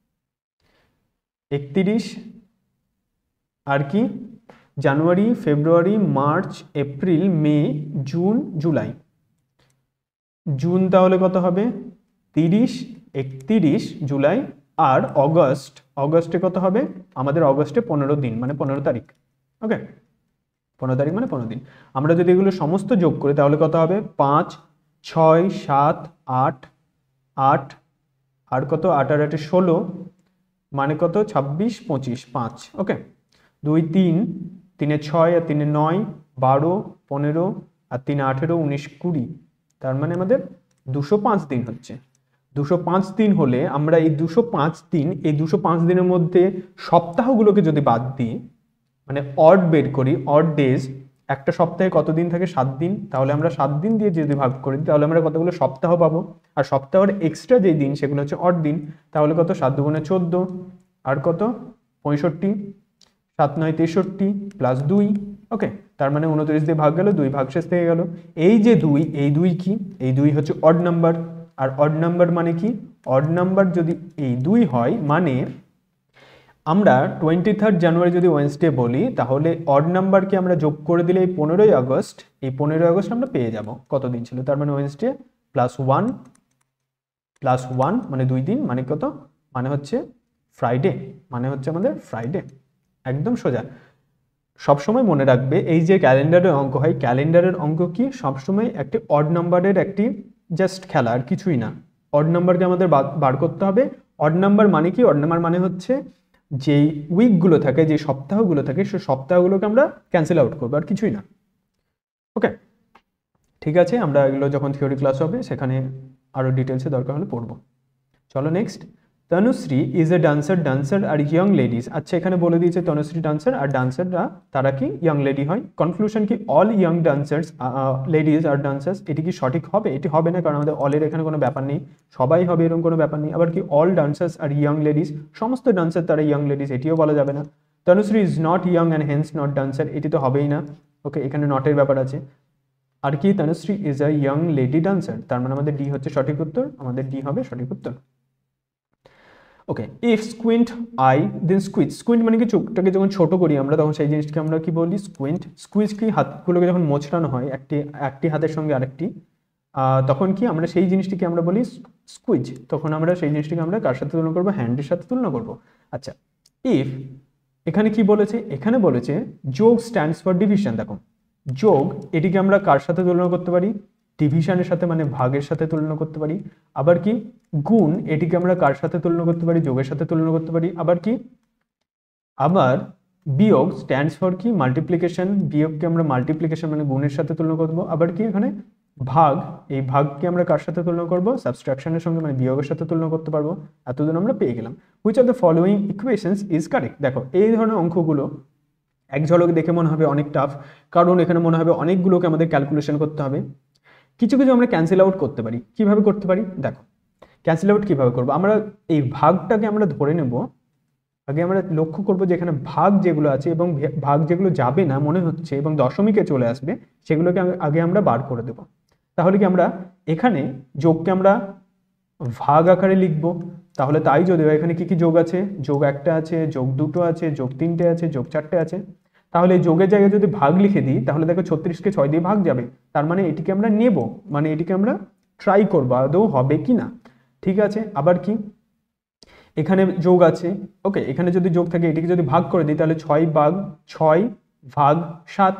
Speaker 1: একত্রিশ আর কি জানুয়ারি, ফেব্রুয়ারি, মার্চ, এপ্রিল, মে, জুন, জুলাই। জুন তাহলে কত হবে, তিরিশ, একত্রিশ, জুলাই আর অগস্ট, অগস্টে কত হবে আমাদের, অগস্টে পনেরো দিন মানে পনেরো তারিখ, ওকে, পনেরো তারিখ মানে পনেরো দিন। আমরা যদি এগুলো সমস্ত যোগ করি তাহলে কত হবে, পাঁচ, ছয়, সাত, আট, আট আর কত, আট আর আটে ষোলো মানে কত, ছাব্বিশ, পঁচিশ, পাঁচ, ওকে। দুই, তিন, তিনে ছয় আর তিনে নয়, বারো, পনেরো আর তিনে আঠেরো, উনিশ, কুড়ি, তার মানে আমাদের দুশো পাঁচ দিন হচ্ছে। দুশো পাঁচ দিন হলে আমরা এই দুশো পাঁচ দিন, এই দুশো পাঁচ দিনের মধ্যে সপ্তাহগুলোকে যদি বাদ দিই, মানে অড বের করি, অড ডেজ, একটা সপ্তাহে কত দিন থাকে, সাত দিন, তাহলে আমরা সাত দিন দিয়ে যদি ভাগ করি তাহলে আমরা কতগুলো সপ্তাহ পাবো। আর সপ্তাহের এক্সট্রা যেই দিন সেগুলো হচ্ছে অড দিন, তাহলে কত, সাত দুগুণে চোদ্দ আর কত, পঁয়ষট্টি, সাত নয় তেষট্টি প্লাস দুই, ওকে, তার মানে উনত্রিশ দিয়ে ভাগ গেল, দুই ভাগ শেষ থেকে গেল। এই যে দুই, এই দুই কি, এই দুই হচ্ছে অড নাম্বার। আর অড নাম্বার মানে কি, অড নাম্বার যদি এই দুই হয় মানে আমরা টোয়েন্টি থার্ড জানুয়ারি যদি ওয়েডনেসডে বলি তাহলে অড নাম্বারকে আমরা যোগ করে দিলে এই পনেরোই আগস্ট, এই পনেরোই আগস্ট আমরা পেয়ে যাব কত দিন ছিল, তার মানে Wednesday plus one plus one মানে দুই দিন, মানে কত, মানে হচ্ছে ফ্রাইডে, মানে হচ্ছে আমাদের ফ্রাইডে, একদম সোজা। সবসময় মনে রাখবে এই যে ক্যালেন্ডারের অঙ্ক হয়, ক্যালেন্ডারের অঙ্ক কি সবসময় একটি অড নাম্বারের একটি জাস্ট খেলা, আর কিছুই না। অড নাম্বারকে আমাদের বার করতে হবে। অড নাম্বার মানে কি? অড নাম্বার মানে হচ্ছে যেই উইকগুলো থাকে, যে সপ্তাহগুলো থাকে, সেই সপ্তাহগুলোকে আমরা ক্যান্সেল আউট করবো, আর কিছুই না। ওকে, ঠিক আছে, আমরা এগুলো যখন থিওরি ক্লাস হবে সেখানে আরও ডিটেলসে দরকার হলে পড়বো। চলো next. Tanushree is a dancer, dancer are young ladies. আচ্ছা, এখানে বলে দিয়েছে তনুশ্রী ডান্সার, আর ডান্সাররা তারা কি ইয়ং লেডি হয়। কনক্লুশন কি? All young dancers ladies are dancers. এটি কি সঠিক হবে? এটি হবে না, কারণ আমাদের অলের এখানে কোনো ব্যাপার নেই, সবাই হবে এরকম কোনো ব্যাপার নেই। আবার কি all dancers are young ladies, সমস্ত ডান্সার তারা ইয়ং লেডিজ, এটিও বলা যাবে না। Tanushree is not young and hence not dancer, এটি তো হবেই না। ওকে, এখানে নটের ব্যাপার আছে। আর কি? Tanushree is a young lady dancer, তার মানে আমাদের ডি হচ্ছে সঠিক উত্তর, আমাদের ডি হবে সঠিক উত্তর। Okay, if squint eye then squeeze. Squint মানে কি? চোখটাকে যখন ছোট করি আমরা তখন সেই জিনিসটাকে আমরা কি বলি? স্কুইন্ট। স্কুইজ কি? হাতগুলোকে যখন মোচড়ানো হয় একটি একটি হাতের সঙ্গে আরেকটি, তখন কি আমরা সেই জিনিসটিকে আমরা বলি স্কুইজ। তখন আমরা সেই জিনিসটিকে আমরা কার সাথে তুলনা করবো? হ্যান্ডের সাথে তুলনা করবো। আচ্ছা, ইফ এখানে কি বলেছে? এখানে বলেছে যোগ স্ট্যান্ডস ফর ডিভিশন। দেখো, যোগ এটিকে আমরা কার সাথে তুলনা করতে পারি? ডিভিশনের সাথে, মানে ভাগের সাথে তুলনা করতে পারি। আবার কি গুণ এটিকে আমরা কার সাথে তুলনা করতে পারি? যোগের সাথে তুলনা করতে পারি। আবার কি আবার বিয়োগ স্ট্যান্ডস ফর কি? মাল্টিপ্লিকেশন। বিয়োগকে আমরা মাল্টিপ্লিকেশন মানে গুণের সাথে তুলনা করব। আবার কি এখানে ভাগ, এই ভাগকে আমরা কার সাথে তুলনা করব? সাবস্ট্রাকশনের সঙ্গে মানে বিয়োগের সাথে তুলনা করতে পারবো। এতদিন আমরা পেয়ে গেলাম। Which of the following equations is correct. দেখো, এই ধরনের অঙ্কগুলো এক ঝলকে দেখে মনে হবে অনেক টাফ, কারণ এখানে মনে হবে অনেকগুলোকে আমাদের ক্যালকুলেশন করতে হবে। কিছু কিছু আমরা ক্যান্সেল আউট করতে পারি। কিভাবে করতে পারি? দেখো, ক্যান্সেল আউট কীভাবে করবো? আমরা এই ভাগটাকে আমরা ধরে নেব। আগে আমরা লক্ষ্য করবো যে এখানে ভাগ যেগুলো আছে এবং ভাগ যেগুলো যাবে না মনে হচ্ছে এবং দশমিকে চলে আসবে, সেগুলোকে আগে আমরা বার করে দেব। তাহলে কি আমরা এখানে যোগকে আমরা ভাগ আকারে লিখব। তাহলে তাই যদি এখানে কি কি যোগ আছে? যোগ একটা আছে, যোগ দুটো আছে, যোগ তিনটে আছে, যোগ চারটে আছে। তাহলে যোগের জায়গায় যদি ভাগ লিখে দিই তাহলে দেখো ছত্রিশকে ছয় দিয়ে ভাগ যাবে, তার মানে এটিকে আমরা নেব, মানে এটিকে আমরা ট্রাই করবো আদৌ হবে কি না। ঠিক আছে, আবার কি এখানে যোগ আছে। ওকে, এখানে যদি যোগ থাকে এটিকে যদি ভাগ করে দিই তাহলে ছয় ভাগ ছয় ভাগ সাত,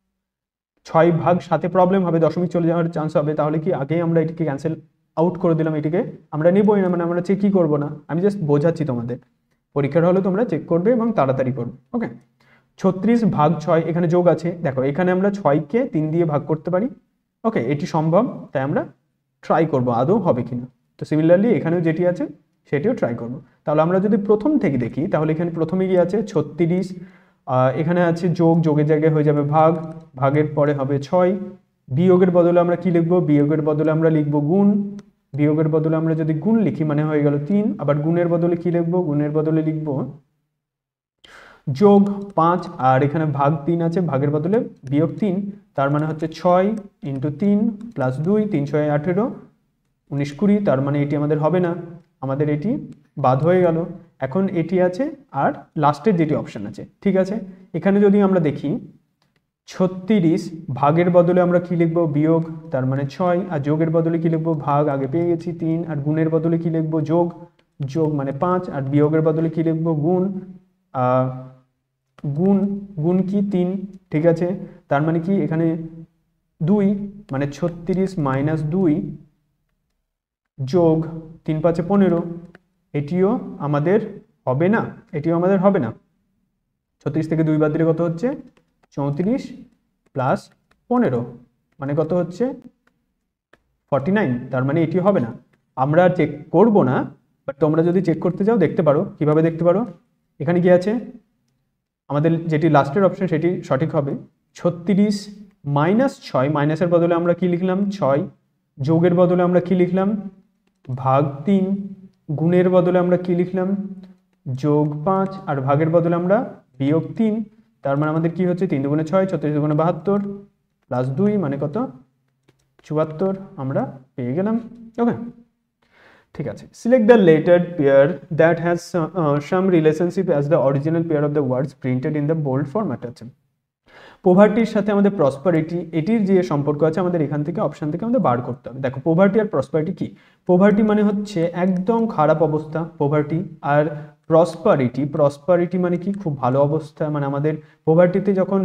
Speaker 1: ছয় ভাগ সাতে প্রবলেম হবে, দশমিক চলে যাওয়ার চান্স হবে। তাহলে কি আগে আমরা এটিকে ক্যান্সেল আউট করে দিলাম, এটিকে আমরা নেবই না, মানে আমরা চেকই করবো না। আমি জাস্ট বোঝাচ্ছি তোমাদের, পরীক্ষার হলে তোমরা চেক করবে এবং তাড়াতাড়ি করবে। ওকে, ছত্রিশ ভাগ ছয়, এখানে যোগ আছে। দেখো, এখানে আমরা ছয়কে তিন দিয়ে ভাগ করতে পারি। ওকে, এটি সম্ভব, তাই আমরা ট্রাই করবো আদৌ হবে কিনা। তো সিমিলারলি এখানেও যেটি আছে সেটিও ট্রাই করবো। তাহলে আমরা যদি প্রথম থেকে দেখি তাহলে এখানে প্রথমে গিয়ে আছে ছত্রিশ, এখানে আছে যোগ, যোগের জায়গায় হয়ে যাবে ভাগ, ভাগের পরে হবে ছয়, বিয়োগের বদলে আমরা কি লিখবো? বিয়োগের বদলে আমরা লিখবো গুণ, বিয়োগের বদলে আমরা যদি গুণ লিখি মানে হয়ে গেল তিন। আবার গুণের বদলে কি লিখবো? গুণের বদলে লিখবো যোগ পাঁচ, আর এখানে ভাগ তিন আছে, ভাগের বদলে বিয়োগ তিন, তার মানে হচ্ছে ছয় ইন্টু তিন প্লাস দুই, তিন ছয় আঠেরো, উনিশ কুড়ি, তার মানে এটি আমাদের হবে না, আমাদের এটি বাদ হয়ে গেল। এখন এটি আছে আর লাস্টের যেটি অপশান আছে। ঠিক আছে, এখানে যদি আমরা দেখি ছত্রিশ ভাগের বদলে আমরা কি লিখবো? বিয়োগ, তার মানে ছয়, আর যোগের বদলে কি লিখবো? ভাগ, আগে পেয়ে গেছি তিন, আর গুণের বদলে কি লিখবো? যোগ, যোগ মানে পাঁচ, আর বিয়োগের বদলে কি লিখবো? গুণ, গুণ গুণ কি তিন। ঠিক আছে, তার মানে কি এখানে দুই, মানে ছত্রিশ মাইনাস দুই যোগ তিন পাঁচে পনেরো, এটিও আমাদের হবে না, এটিও আমাদের হবে না। ছত্রিশ থেকে দুই বাদ দিলে কত হচ্ছে? চৌত্রিশ প্লাস পনেরো মানে কত হচ্ছে? ফর্টি নাইন, তার মানে এটি হবে না। আমরা চেক করব না, বাট তোমরা যদি চেক করতে যাও দেখতে পারো। কিভাবে দেখতে পারো? এখানে কি আছে? আমাদের যেটি লাস্টের অপশন সেটি সঠিক হবে। ছত্রিশ মাইনাস ছয়, মাইনাসের বদলে আমরা কি লিখলাম? ছয়, যোগের বদলে আমরা কি লিখলাম? ভাগ তিন, গুণের বদলে আমরা কি লিখলাম? যোগ পাঁচ, আর ভাগের বদলে আমরা বিয়োগ তিন, তার মানে আমাদের কি হচ্ছে? তিন দুগুণে ছয়, ছত্রিশ দুগুণে বাহাত্তর, প্লাস দুই মানে কত? চুয়াত্তর, আমরা পেয়ে গেলাম। ওকে, ঠিক আছে। Select the lettered pair that has some relationship as the original pair of the words printed in the bold format. আছে পোভার্টির সাথে আমাদের প্রসপারিটি, এটির যে সম্পর্ক আছে আমাদের এখান থেকে অপশান থেকে আমাদের বার করতে হবে। দেখো, পোভার্টি আর প্রসপারিটি কি? পোভার্টি মানে হচ্ছে একদম খারাপ অবস্থা, পোভার্টি, আর প্রসপারিটি, প্রসপারিটি মানে কি খুব ভালো অবস্থা, মানে আমাদের পভার্টিতে যখন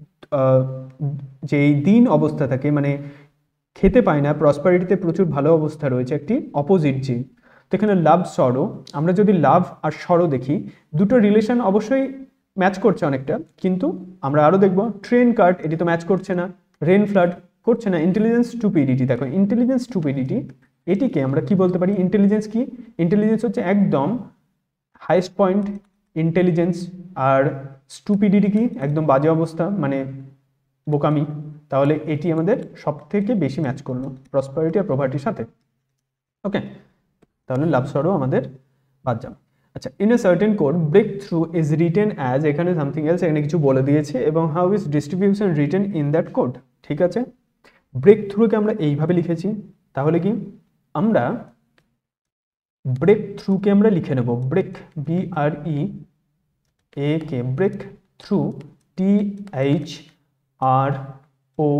Speaker 1: যেই দিন অবস্থা থাকে মানে খেতে পায় না, প্রসপারিটিতে প্রচুর ভালো অবস্থা রয়েছে, একটি অপোজিট যে। তো এখানে লাভ সরো, আমরা যদি লাভ আর সরো দেখি দুটো রিলেশন অবশ্যই ম্যাচ করছে অনেকটা, কিন্তু আমরা আরও দেখব ট্রেন কার্ড এটি তো ম্যাচ করছে না, রেন ফ্লাড করছে না, ইন্টেলিজেন্স স্টুপিডিটি, দেখো ইন্টেলিজেন্স স্টুপিডিটি এটিকে আমরা কি বলতে পারি, ইন্টেলিজেন্স কি, ইন্টেলিজেন্স হচ্ছে একদম হাইস্ট পয়েন্ট ইন্টেলিজেন্স, আর স্টুপিডিটি কি একদম বাজে অবস্থা মানে বোকামি, তাহলে এটি আমাদের সব থেকে বেশি ম্যাচ করলো প্রসপারিটি আর প্রভার্টির সাথে। ওকে, তাহলে লাভ সরো আমাদের বাদ যাবে। আচ্ছা, in a certain code break through is written as, এখানে সামথিং এলস, এখানে কিছু বলে দিয়েছে, এবং how is distribution written in that code. ঠিক আছে, ব্রেক থ্রুকে আমরা এইভাবে লিখেছি, তাহলে কি আমরা ব্রেক থ্রুকে আমরা লিখে নেব break, B R E A K, break through, T H R O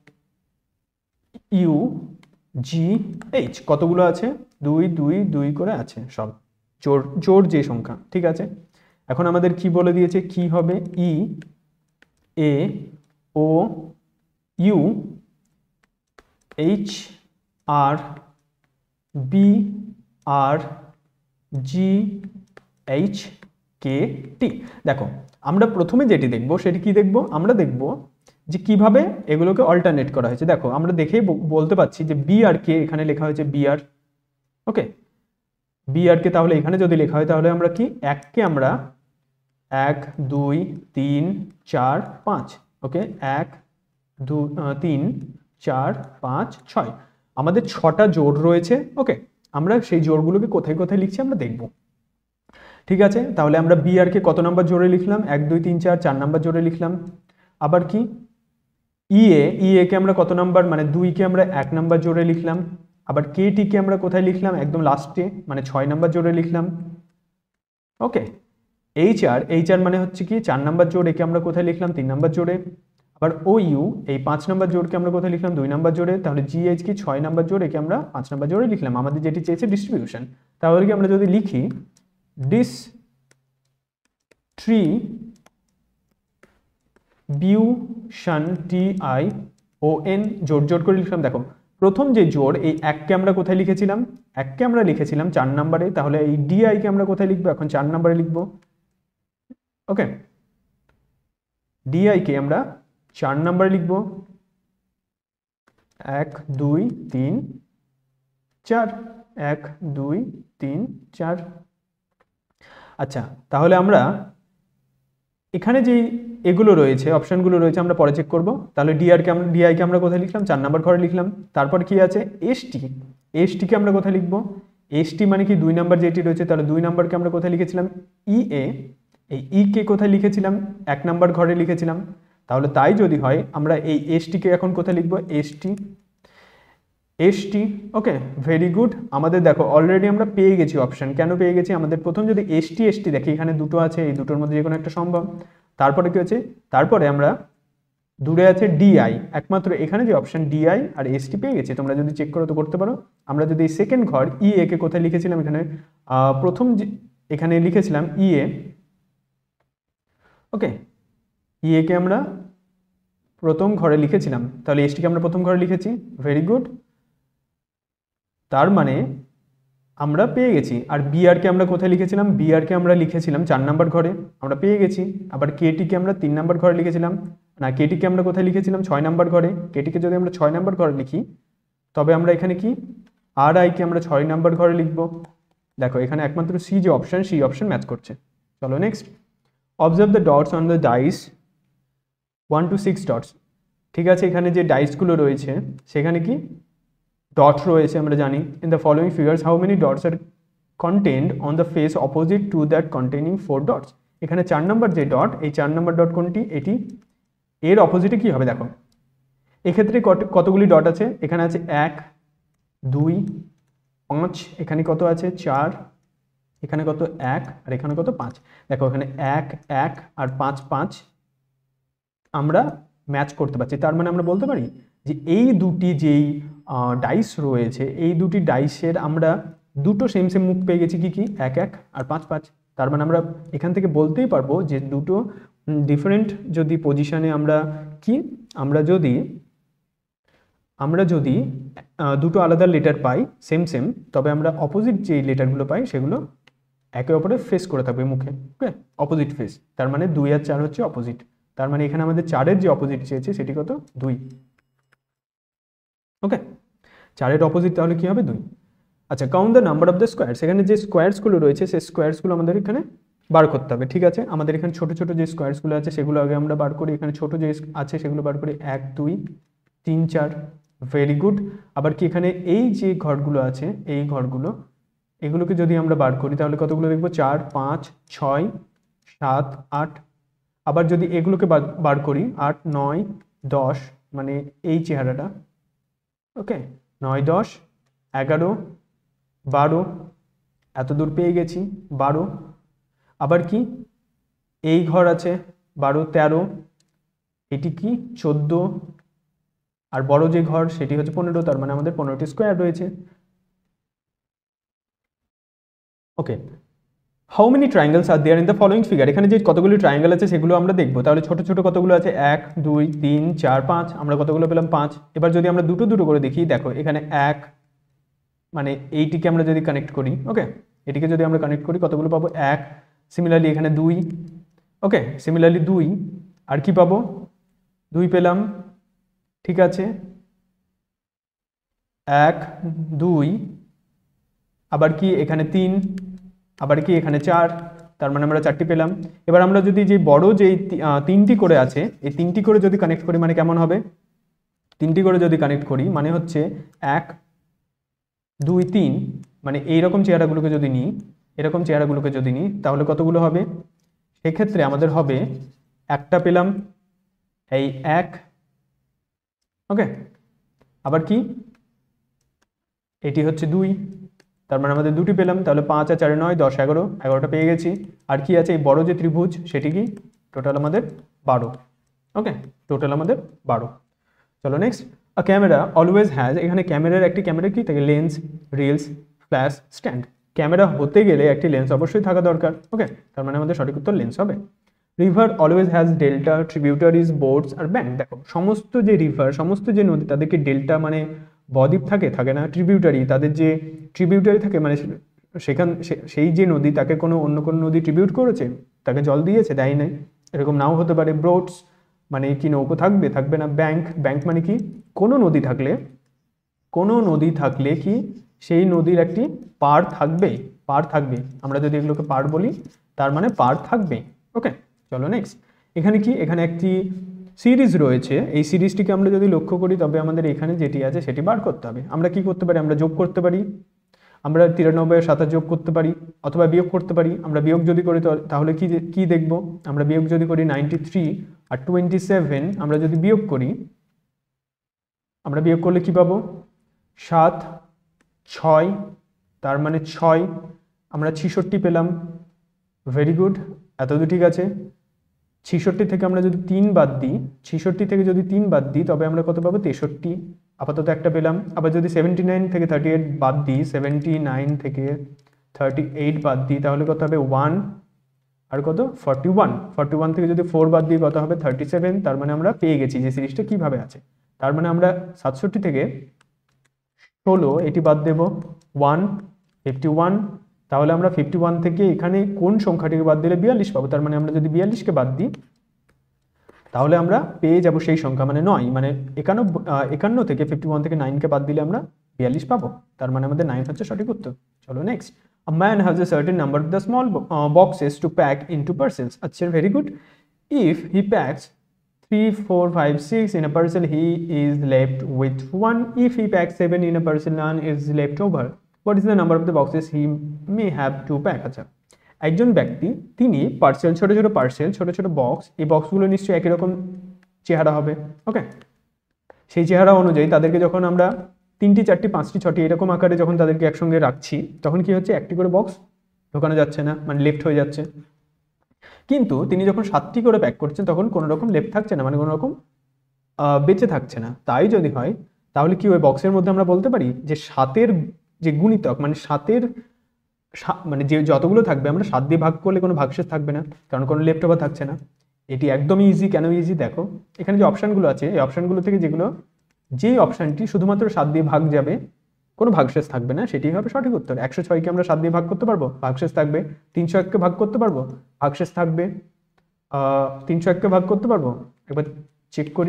Speaker 1: U G H, কতগুলো আছে, দুই দুই দুই করে আছে সব, জোর জোর যে সংখ্যা। ঠিক আছে, এখন আমাদের কি বলে দিয়েছে, কি হবে, E A O U H R B R G H K T. দেখো আমরা প্রথমে যেটি দেখব সেটি কি দেখব, আমরা দেখব যে কিভাবে এগুলোকে অল্টারনেট করা হয়েছে। দেখো আমরা দেখেই বলতে পারছি যে বি আর কে এখানে লেখা হয়েছে বি আর, ওকে, বি আর কে তাহলে এখানে যদি লেখা হয় তাহলে আমরা কি এককে আমরা এক দুই তিন চার পাঁচ, ওকে, এক দু তিন চার পাঁচ ছয়, আমাদের ছটা জোড় রয়েছে। ওকে, আমরা সেই জোড়গুলোকে কোথায় কোথায় লিখছি আমরা দেখব। ঠিক আছে, তাহলে আমরা বি আর কে কত নাম্বার জোড়ে লিখলাম, এক দুই তিন চার, চার নাম্বার জোড়ে লিখলাম। আবার কি ইএ, ইএ কে আমরা কত নাম্বার, মানে দুইকে আমরা এক নাম্বার জোড়ে লিখলাম। আবার কে টি কে আমরা কোথায় লিখলাম, একদম লাস্টে মানে ছয় নাম্বার জোড়ে লিখলাম। ওকে, এইচ আর, এইচ আর মানে হচ্ছে কি চার নাম্বার জোড়, একে আমরা কোথায় লিখলাম, তিন নাম্বার জোড়ে। আবার ও ইউ, এই পাঁচ নাম্বার জোড়কে আমরা কোথায় লিখলাম, দুই নাম্বার জোড়ে। তাহলে জি এইচ কি ছয় নাম্বার জোড়, একে আমরা পাঁচ নাম্বার জোড়ে লিখলাম। আমাদের যেটি চেয়েছে ডিস্ট্রিবিউশন, তাহলে কি আমরা যদি লিখি distribution, T I O N, জোর জোর করে লিখলাম। দেখো প্রথম যে জোড় এই এককে আমরা কোথায় লিখেছিলাম, এককে আমরা লিখেছিলাম চার নাম্বারে, তাহলে এই ডিআই কে আমরা কোথায় লিখবো, এখন চার নাম্বারে লিখবো। ওকে, ডিআই কে আমরা চার নাম্বারে লিখবো, এক দুই তিন চার, এক দুই তিন চার। আচ্ছা, তাহলে আমরা এখানে যে এগুলো রয়েছে অপশনগুলো রয়েছে আমরা পরে চেক করব। তাহলে ডিআর কে আমরা, ডিআই কে আমরা কোথায় লিখলাম, চার নাম্বার ঘরে লিখলাম। তারপর কি আছে এসটি, এসটি কে আমরা কোথায় লিখবো, এসটি মানে কি দুই নাম্বার যেটি রয়েছে, তাহলে দুই নাম্বারকে আমরা কোথায় লিখেছিলাম, ই এ, এই ই কে কোথায় লিখেছিলাম, এক নাম্বার ঘরে লিখেছিলাম। তাহলে তাই যদি হয় আমরা এই এসটি কে এখন কোথায় লিখবো, ST, ST. Okay, very good. আমাদের দেখো অলরেডি আমরা পেয়ে গেছি অপশন। কেন পেয়ে গেছি, আমাদের প্রথম যদি এসটি এসটি দেখি এখানে দুটো আছে, এই দুটোর মধ্যে যে কোনো একটা সম্ভব। তারপরে কি হচ্ছে, তারপরে আমরা দূরে আছে ডিআই, একমাত্র এখানে যে অপশন ডিআই আর এসটি পেয়ে গেছে। তোমরা যদি চেক করো তো করতে পারো। আমরা যদি সেকেন্ড ঘর ই এ কে কোথায় লিখেছিলাম, এখানে প্রথম যে এখানে লিখেছিলাম ই এ, ওকে, ই এ কে আমরা প্রথম ঘরে লিখেছিলাম, তাহলে এসটিকে আমরা প্রথম ঘরে লিখেছি। ভেরি গুড, তার মানে আমরা পেয়ে গেছি। আর বিআরকে আমরা কোথায় লিখেছিলাম, বিআরকে আমরা লিখেছিলাম চার নাম্বার ঘরে, আমরা পেয়ে গেছি। আবার কেটিকে আমরা তিন নাম্বার ঘরে লিখেছিলাম, না কেটিকে আমরা কোথায় লিখেছিলাম, ছয় নাম্বার ঘরে। কেটিকে যদি আমরা ছয় নাম্বার ঘরে লিখি তবে আমরা এখানে কি আর আইকে আমরা ছয় নাম্বার ঘরে লিখব। দেখো এখানে একমাত্র সি যে অপশন, সি অপশন ম্যাচ করছে। চলো next, observe the dots on the dice one two six dots. ঠিক আছে, এখানে যে ডাইসগুলো রয়েছে সেখানে কি ডট রয়েছে আমরা জানি। In the following figures how many dots are contained on the face opposite to that containing four dots. এখানে চার নম্বর যে ডট, এই চার নম্বর ডট কোনটি, এটি এর অপোজিটে কি হবে। দেখো এক্ষেত্রে কতগুলি ডট আছে, এখানে আছে এক দুই পাঁচ, এখানে কত আছে চার, এখানে কত এক, আর এখানে কত পাঁচ। দেখো এখানে এক এক আর পাঁচ পাঁচ আমরা ম্যাচ করতে পারছি। তার মানে আমরা বলতে পারি যে এই দুটি যেই ডাইস রয়েছে এই দুটি ডাইসের আমরা দুটো সেম সেম মুখ পেয়ে গেছি, কি কি এক এক আর পাঁচ পাঁচ। তার মানে আমরা এখান থেকে বলতেই পারবো যে দুটো ডিফারেন্ট যদি পজিশনে আমরা কি আমরা যদি আমরা যদি দুটো আলাদা লেটার পাই সেম সেম, তবে আমরা অপোজিট যে লেটারগুলো পাই সেগুলো একে অপরের ফেস করে থাকবে মুখে, ওকে, অপোজিট ফেস। তার মানে দুই আর চার হচ্ছে অপোজিট, তার মানে এখানে আমাদের চারের যে অপোজিট চেয়েছে সেটি কত, দুই। ওকে, চারের অপোজিট তাহলে কি হবে, দুই। আচ্ছা, count the number of the squares, এখানে যে স্কোয়ার্সগুলো রয়েছে সেই স্কোয়ার্সগুলো আমাদের এখানে বার করতে হবে। ঠিক আছে, আমাদের এখানে ছোট ছোট যে স্কোয়ার্সগুলো আছে সেগুলো আগে আমরা বার করি। এখানে ছোট যে আছে সেগুলো বার করি, এক দুই তিন চার, ভেরি গুড। আবার কি এখানে এই যে ঘরগুলো আছে এই ঘরগুলো এগুলোকে যদি আমরা বার করি তাহলে কতগুলো দেখবো, চার পাঁচ ছয় সাত আট। আবার যদি এগুলোকে বার করি আট নয় দশ, মানে এই চেহারাটা, ওকে, নয় দশ এগারো বারো, এত দূর পেয়ে গেছি, বারো। আবার কি এই ঘর আছে বারো তেরো, এটি কি চোদ্দো, আর বড় যে ঘর সেটি হচ্ছে পনেরো, তার মানে আমাদের পনেরোটি স্কোয়ার রয়েছে। Okay, how many triangles are there in the following figure, এখানে যে কতগুলি ট্রায়াঙ্গেল আছে সেগুলো আমরা দেখবো। তাহলে ছোট ছোট কতগুলো আছে, এক দুই তিন চার পাঁচ, আমরা কতগুলো পেলাম, পাঁচ। এবার যদি আমরা দুটো দুটো করে দেখি, দেখো এখানে এক, মানে এইটিকে আমরা যদি কানেক্ট করি, ওকে, এটিকে যদি আমরা কানেক্ট করি কতগুলো পাবো, এক। সিমিলারলি এখানে দুই, ওকে, সিমিলারলি দুই, আর কি পাবো, দুই পেলাম, ঠিক আছে, এক দুই, আবার কি এখানে তিন, আবার কি এখানে চার, তার মানে আমরা চারটি পেলাম। এবার আমরা যদি যে বড় যে তিনটি করে আছে এই তিনটি করে যদি কানেক্ট করি মানে কেমন হবে, তিনটি করে যদি কানেক্ট করি মানে হচ্ছে এক দুই তিন, মানে এইরকম চেহারাগুলোকে যদি নিই, এরকম চেহারাগুলোকে যদি নিই তাহলে কতগুলো হবে, সেক্ষেত্রে আমাদের হবে একটা পেলাম, এই এক, ওকে, আবার কি এটি হচ্ছে দুই, তার মানে আমাদের দুটি পেলাম, তাহলে পাঁচ আর চারে নয় দশ এগারো, এগারোটা পেয়ে গেছি। আর কি আছে এই বড় যে ত্রিভুজ সেটি কি, টোটাল আমাদের বারো, ওকে, টোটাল আমাদের বারো। চলো next, a camera always has, এখানে ক্যামেরার একটি ক্যামেরা কি থাকে, lens, reels, flash, stand. Camera হতে গেলে একটি লেন্স অবশ্যই থাকা দরকার, ওকে, তার মানে আমাদের সঠিক উত্তর লেন্স হবে। River always has delta, tributaries, boards আর ব্যাঙ্ক। দেখো সমস্ত যে রিভার, সমস্ত যে নদী তাদেরকে ডেল্টা মানে বদ্বীপ থাকে থাকে না, ট্রিবিউটারি তাদের যে ট্রিবিউটারি থাকে মানে সেখান সেই যে নদী তাকে কোনো অন্য কোনো নদী ট্রিবিউট করেছে, তাকে জল দিয়েছে, দেয় নাই, এরকম নাও হতে পারে। ব্রোডস মানে কি নৌকো থাকবে, থাকবে না। ব্যাঙ্ক, ব্যাঙ্ক মানে কি কোনো নদী থাকলে, কোনো নদী থাকলে কি সেই নদীর একটি পাড় থাকবে, পাড় থাকবে, আমরা যদি এগুলোকে পাড় বলি তার মানে পাড় থাকবে, ওকে। চলো নেক্সট, এখানে কি এখানে একটি সিরিজ রয়েছে, এই সিরিজটিকে আমরা যদি লক্ষ্য করি তবে আমাদের এখানে যেটি আছে সেটি বার করতে হবে। আমরা কি করতে পারি, আমরা যোগ করতে পারি, আমরা তিরানব্বই এর সাথে যোগ করতে পারি অথবা বিয়োগ করতে পারি। আমরা বিয়োগ যদি করি তাহলে কি কি দেখব, আমরা বিয়োগ যদি করি নাইনটি থ্রি আর টোয়েন্টি সেভেন আমরা যদি বিয়োগ করি, আমরা বিয়োগ করলে কি পাবো, সাত ছয়, তার মানে ছয়, আমরা ছিষট্টি পেলাম, ভেরি গুড, এতদূর ঠিক আছে। ছিষট্টি থেকে আমরা যদি তিন বাদ দিই, ছিষট্টি থেকে যদি তিন বাদ দিই তবে আমরা কত পাবো, তেষট্টি, আপাতত একটা পেলাম। আবার যদি সেভেন্টি নাইন থেকে থার্টি এইট বাদ দিই, সেভেন্টি নাইন থেকে থার্টি এইট বাদ দিই তাহলে কত হবে, ওয়ান, আর কত, ফর্টি ওয়ান, ফর্টি ওয়ান থেকে যদি ফোর বাদ দিই কত হবে, থার্টি সেভেন। তার মানে আমরা পেয়ে গেছি যে সিরিজটা কিভাবে আছে। তার মানে আমরা সাতষট্টি থেকে ষোলো এটি বাদ দেব, ওয়ান, ফিফটি ওয়ান, তাহলে আমরা ফিফটি ওয়ান থেকে এখানে কোন সংখ্যাটিকে বাদ দিলে বিয়াল্লিশ পাবো। তার মানে আমরা যদি বিয়াল্লিশকে বাদ দিই তাহলে আমরা পেয়ে যাব সেই সংখ্যা, মানে নয়, মানে একান্ন, একান্ন থেকে ফিফটি ওয়ান থেকে নাইনকে বাদ দিলে আমরা বিয়াল্লিশ পাবো, তার মানে আমাদের নাইন হচ্ছে সঠিক উত্তর। চলো next, a man has a certain number of the small boxes to pack into parcels. আচ্ছা, very good. If he packs three, four, five, six in a parcel, he is left with one. If he packs seven in a parcel, none is left over. What is the number of the boxes he may have to pack? আচ্ছা, একজন ব্যক্তি তিনি parcel, ছোট ছোট parcel, ছোট ছোট box, এই বক্সগুলো নিশ্চয়ই একই রকম চেহারা হবে, ওকে। সেই চেহারা অনুযায়ী তাদেরকে যখন আমরা তিনটি চারটি পাঁচটি ছটি এরকম আকারে যখন তাদেরকে একসঙ্গে রাখছি তখন কি হচ্ছে, একটি করে বক্স ঢোকানো যাচ্ছে না, মানে লেফট হয়ে যাচ্ছে। কিন্তু তিনি যখন সাতটি করে প্যাক করছেন তখন কোনো রকম লেফট থাকছে না, মানে কোনো রকম বেঁচে থাকছে না। তাই যদি হয় তাহলে কি ওই বক্সের মধ্যে আমরা বলতে পারি যে সাতের যে গুণিতক, মানে সাতের মানে যে যতগুলো থাকবে আমরা সাত দিয়ে ভাগ করলে কোনো ভাগশেষ থাকবে না, কারণ কোনো লেফট ওভার থাকছে না। এটি একদমই ইজি। কেন ইজি দেখো, এখানে যে অপশানগুলো আছে এই অপশানগুলো থেকে যেগুলো যেই অপশানটি শুধুমাত্র সাত দিয়ে ভাগ যাবে, কোনো ভাগশেষ থাকবে না, সেটি হবে সঠিক উত্তর। একশো ছয়কে আমরা সাত দিয়ে ভাগ করতে পারবো, ভাগশেষ থাকবে। তিনশো এককে ভাগ করতে পারবো, ভাগশেষ থাকবে। তিনশো এককে ভাগ করতে পারবো, একবার চেক করি।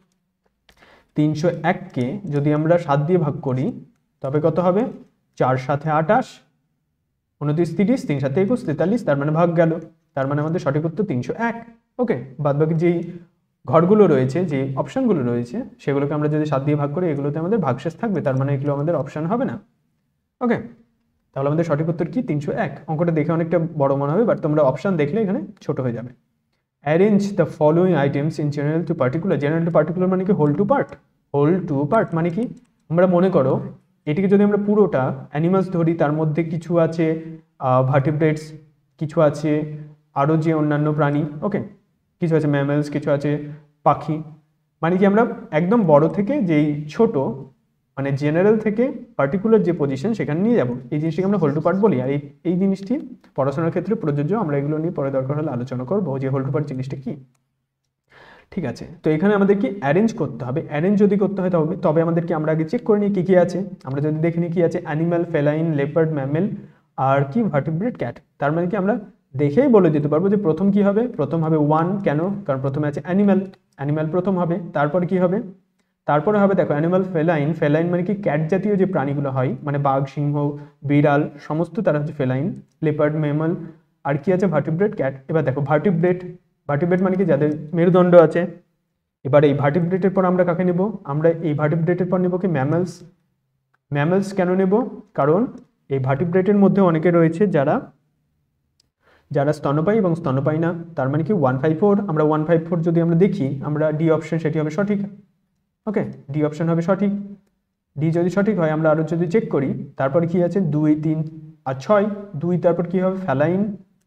Speaker 1: তিনশো এককে যদি আমরা সাত দিয়ে ভাগ করি তবে কত হবে? চার সাথে আটাশ, উনত্রিশ তিরিশ, তিন সাথে একুশ, তেতাল্লিশ, তার মানে ভাগ গেল, তার মানে আমাদের সঠিক উত্তর তিনশো এক। ওকে, বাদ বাকি যেই ঘরগুলো রয়েছে, যে অপশানগুলো রয়েছে, সেগুলোকে আমরা যদি সাত দিয়ে ভাগ করি এগুলোতে আমাদের ভাগশেষ থাকবে, তার মানে এগুলো আমাদের অপশান হবে না। ওকে, তাহলে আমাদের সঠিক উত্তর কি? তিনশো এক। অঙ্কটা দেখে অনেকটা বড় মনে হবে, বাট তোমরা অপশান দেখলে এখানে ছোট হয়ে যাবে। Arrange the following items in general to particular. General to particular মানে কি? Whole to part. Whole to part মানে কি? আমরা মনে করো এটিকে যদি আমরা পুরোটা অ্যানিমালস ধরি, তার মধ্যে কিছু আছে ভার্টিব্রেটস, কিছু আছে আরও যে অন্যান্য প্রাণী, ওকে, কিছু আছে ম্যামেলস, কিছু আছে পাখি। মানে কি আমরা একদম বড় থেকে যেই ছোট, মানে জেনারেল থেকে পার্টিকুলার যে পজিশন সেখানে নিয়ে যাব, এই জিনিসটিকে আমরা হোল টু পার্ট বলি। আর এই এই জিনিসটি পড়াশোনার ক্ষেত্রে প্রযোজ্য। আমরা এগুলো নিয়ে পরে দরকার হলে আলোচনা করবো যে হোল টু পার্ট জিনিসটা কি। ঠিক আছে, তো এখানে আমাদের কি অ্যারেঞ্জ করতে হবে। অ্যারেঞ্জ যদি করতে হয় তবে তবে আমাদেরকে আমরা আগে চেক করে নিই কী কী আছে। আমরা যদি দেখে নিই কী আছে, অ্যানিম্যাল, ফেলাইন, লেপার্ড, ম্যামেল আর কি ভার্টিব্রেট ক্যাট। তার মানে কি আমরা দেখেই বলে দিতে পারবো যে প্রথম কি হবে? প্রথম হবে ওয়ান। কেন? কারণ প্রথমে আছে অ্যানিম্যাল, অ্যানিম্যাল প্রথম হবে। তারপর কি হবে? তারপরে হবে দেখো অ্যানিম্যাল, ফেলাইন। ফেলাইন মানে কি? ক্যাট জাতীয় যে প্রাণীগুলো হয়, মানে বাঘ, সিংহ, বিড়াল, সমস্ত তারা হচ্ছে ফেলাইন। লেপার্ড, ম্যামেল, আর কি আছে? Vertebrate cat. এবার দেখো ভার্টিব্রেট, ভার্টিব্রেট মানে কি? যাদের মেরুদণ্ড আছে। এবার এই ভার্টিব্রেটের পর আমরা কাকে নেব? আমরা এই ভার্টিব্রেটের পর নেব কি? ম্যামেলস। ম্যামেলস কেন নেব? কারণ এই ভার্টিব্রেটের মধ্যে অনেকে রয়েছে যারা যারা স্তন্যপায়ী এবং স্তন্যপায়ী না। তার মানে কি ওয়ান ফাইভ ফোর। আমরা ওয়ান ফাইভ ফোর যদি আমরা দেখি, আমরা ডি অপশন, সেটি হবে সঠিক। ওকে, ডি অপশন হবে সঠিক। ডি যদি সঠিক হয়, আমরা আরও যদি চেক করি, তারপর কি আছে? দুই, তিন আর ছয়। দুই, তারপর কি হবে? ফ্যালাইন।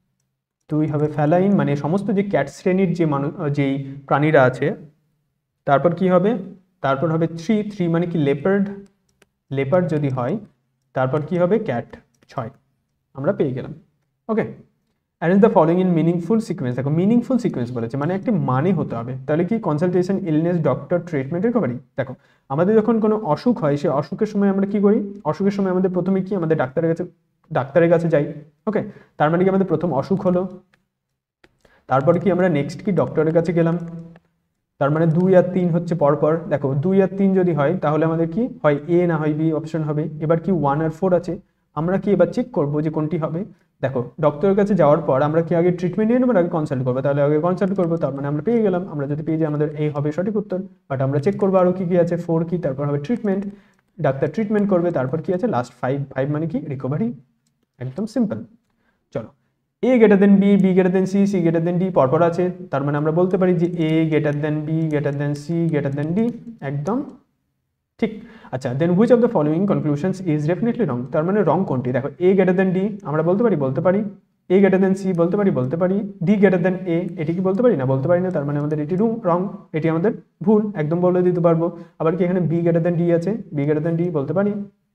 Speaker 1: দুই হবে ফ্যালাইন, মানে সমস্ত যে ক্যাট শ্রেণীর যে মানুষ, যেই প্রাণীরা আছে। তারপর কি হবে? তারপর হবে থ্রি। থ্রি মানে কি? লেপার্ড। লেপার্ড যদি হয় তারপর কি হবে? ক্যাট। ছয় আমরা পেয়ে গেলাম। Okay, arrange the following in meaningful sequence. দেখো মিনিংফুল সিকোয়েন্স বলেছে, মানে একটি মানে হতে হবে। তাহলে কি? Consultation, illness, doctor, treatment, recovery. দেখো আমাদের যখন কোনো অসুখ হয়, সেই অসুখের সময় আমরা কি করি? অসুখের সময় আমাদের প্রথমে কি? আমাদের ডাক্তারের কাছে ডাক্তারের কাছে যাই। ওকে, তার মানে কি আমাদের প্রথম অসুখ হলো, তারপরে কি আমরা নেক্সট কি? ডক্টরের কাছে গেলাম। তার মানে দুই আর তিন হচ্ছে পরপর। দেখো দুই আর তিন যদি হয় তাহলে আমাদের কি হয়? এ না হয় বি অপশন হবে। এবার কি ওয়ান আর ফোর আছে, আমরা কি এবার চেক করবো যে কোনটি হবে। দেখো ডক্টরের কাছে যাওয়ার পর আমরা কি আগে ট্রিটমেন্ট নিয়ে নেবো, আগে কনসাল্ট করবো? তাহলে আগে কনসাল্ট করবো, তার মানে আমরা পেয়ে গেলাম। আমরা যদি পেয়ে যাই আমাদের এই হবে সঠিক উত্তর। বাট আমরা চেক করবো আরও কি কি আছে। ফোর কি? তারপর হবে ট্রিটমেন্ট, ডাক্তার ট্রিটমেন্ট করবে। তারপর কি আছে? Last five. ফাইভ মানে কি? রিকভারি। একদম সিম্পল। চলো, A greater than B, B greater than C, C greater than D পরপর আছে। তার মানে আমরা বলতে পারি যে A greater than B greater than C greater than D. একদম ঠিক। আচ্ছা, then which of the following conclusions is definitely wrong. তার মানে রং কোনটি? দেখো এ গ্রেটার দেন ডি আমরা বলতে পারি, বলতে পারি। এ গ্রেটার দেন সি বলতে পারি, বলতে পারি। ডি গ্রেটার দেন এ, এটি কি বলতে পারি? না, বলতে পারি না। তার মানে আমাদের এটি রং, এটি আমাদের ভুল, একদম বলে দিতে পারবো। আবার কি এখানে বি গ্রেটার দেন ডি আছে, বি গ্রেটার দেন ডি বলতে পারি।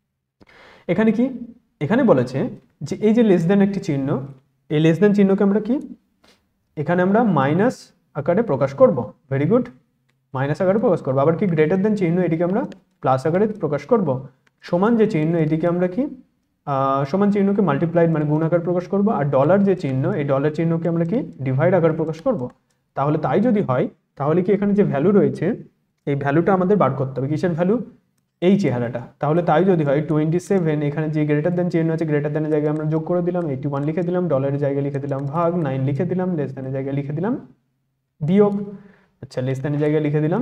Speaker 1: এখানে কি? এখানে বলেছে যে এই যে লেস দেন একটি চিহ্ন, এই লেস দেন চিহ্নকে আমরা কি এখানে আমরা মাইনাস আকারে প্রকাশ করব। ভেরি গুড, মাইনাস আকারে প্রকাশ করবো। আবার কি গ্রেটার দেন চিহ্ন, এটিকে আমরা প্লাস আকারে প্রকাশ করব। সমান যে চিহ্ন, এটিকে আমরা কি সমান চিহ্নকে মাল্টিপ্লাইড মানে গুণ আকারে প্রকাশ করব। আর ডলার যে চিহ্ন, এই ডলার চিহ্নকে আমরা কি ডিভাইড আকারে প্রকাশ করব। তাহলে তাই যদি হয় তাহলে কি এখানে যে ভ্যালু রয়েছে, এই ভ্যালুটা আমাদের বার করতে হবে। কিসের ভ্যালু? এই চেহারাটা। তাহলে তাই যদি হয় টোয়েন্টি সেভেন, এখানে যে গ্রেটার দেন চিহ্ন আছে, গ্রেটার দেনের জায়গায় আমরা যোগ করে দিলাম, এইটি ওয়ান লিখে দিলাম, ডলারের জায়গায় লিখে দিলাম ভাগ, নাইন লিখে দিলাম, লেস দেনের জায়গায় লিখে দিলাম বিয়োগ। আচ্ছা, লেস দেনের জায়গায় লিখে দিলাম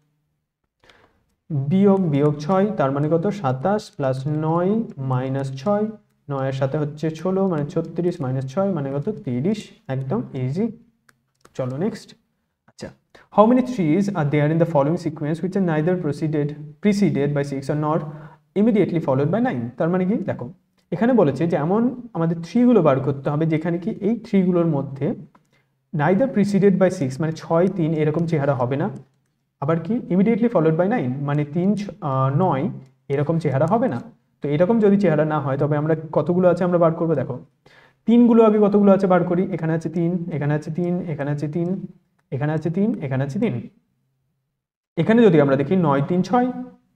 Speaker 1: বিয়োগ, বিয়োগ ছয়, তার মানে কত? সাতাশ প্লাস নয় মাইনাস ছয়, নয়ের সাথে হচ্ছে ষোলো মানে ছত্রিশ, মাইনাস ছয় মানে কত? তিরিশ। একদম ইজি। চলো নেক্সট। আচ্ছা, how many threes are there in the following sequence which are neither preceded preceded by six or not immediately followed by nine? তার মানে কি? দেখো এখানে বলেছে যে এমন আমাদের থ্রিগুলো বার করতে হবে যেখানে কি এই থ্রিগুলোর মধ্যে neither preceded by six মানে ছয় তিন এরকম চেহারা হবে না, আবার কি immediately followed by nine মানে তিন নয় এরকম চেহারা হবে না। তো এরকম যদি চেহারা না হয় তবে আমরা কতগুলো আছে আমরা বার করবো, দেখো তিনগুলো আগে কতগুলো আছে বার করি, এখানে আছে তিন, এখানে আছে তিন, এখানে আছে তিন, এখানে আছে তিন, এখানে আছে তিন। এখানে যদি আমরা দেখি নয় তিন ছয়,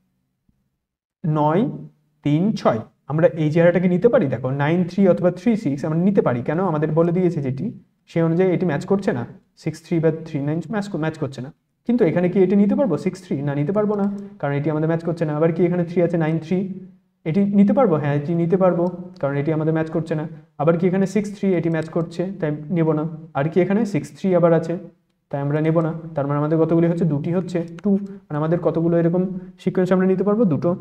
Speaker 1: নয় তিন ছয়, আমরা এই চেহারাটাকে নিতে পারি। দেখো নাইন থ্রি অথবা থ্রি সিক্স আমরা নিতে পারি, কেন আমাদের বলে দিয়েছে যেটি সেই অনুযায়ী এটি ম্যাচ করছে না, সিক্স থ্রি বা থ্রি নাইন ম্যাচ ম্যাচ করছে না। কিন্তু এখানে কি এটি নিতে পারবো সিক্স থ্রি? না, নিতে পারবো না, কারণ এটি আমাদের ম্যাচ করছে না। আবার কি এখানে থ্রি আছে নাইন থ্রি, এটি নিতে পারবো? হ্যাঁ, এটি নিতে পারবো, কারণ এটি আমাদের ম্যাচ করছে না। আবার কি এখানে সিক্স থ্রি, এটি ম্যাচ করছে তাই নেব না। আর কি এখানে সিক্স থ্রি আবার আছে তাই আমরা নেব না। তার মানে আমাদের কতগুলি হচ্ছে? দুটি হচ্ছে, টু। মানে আমাদের কতগুলো এরকম সিকোয়েন্স আমরা নিতে পারবো? দুটো।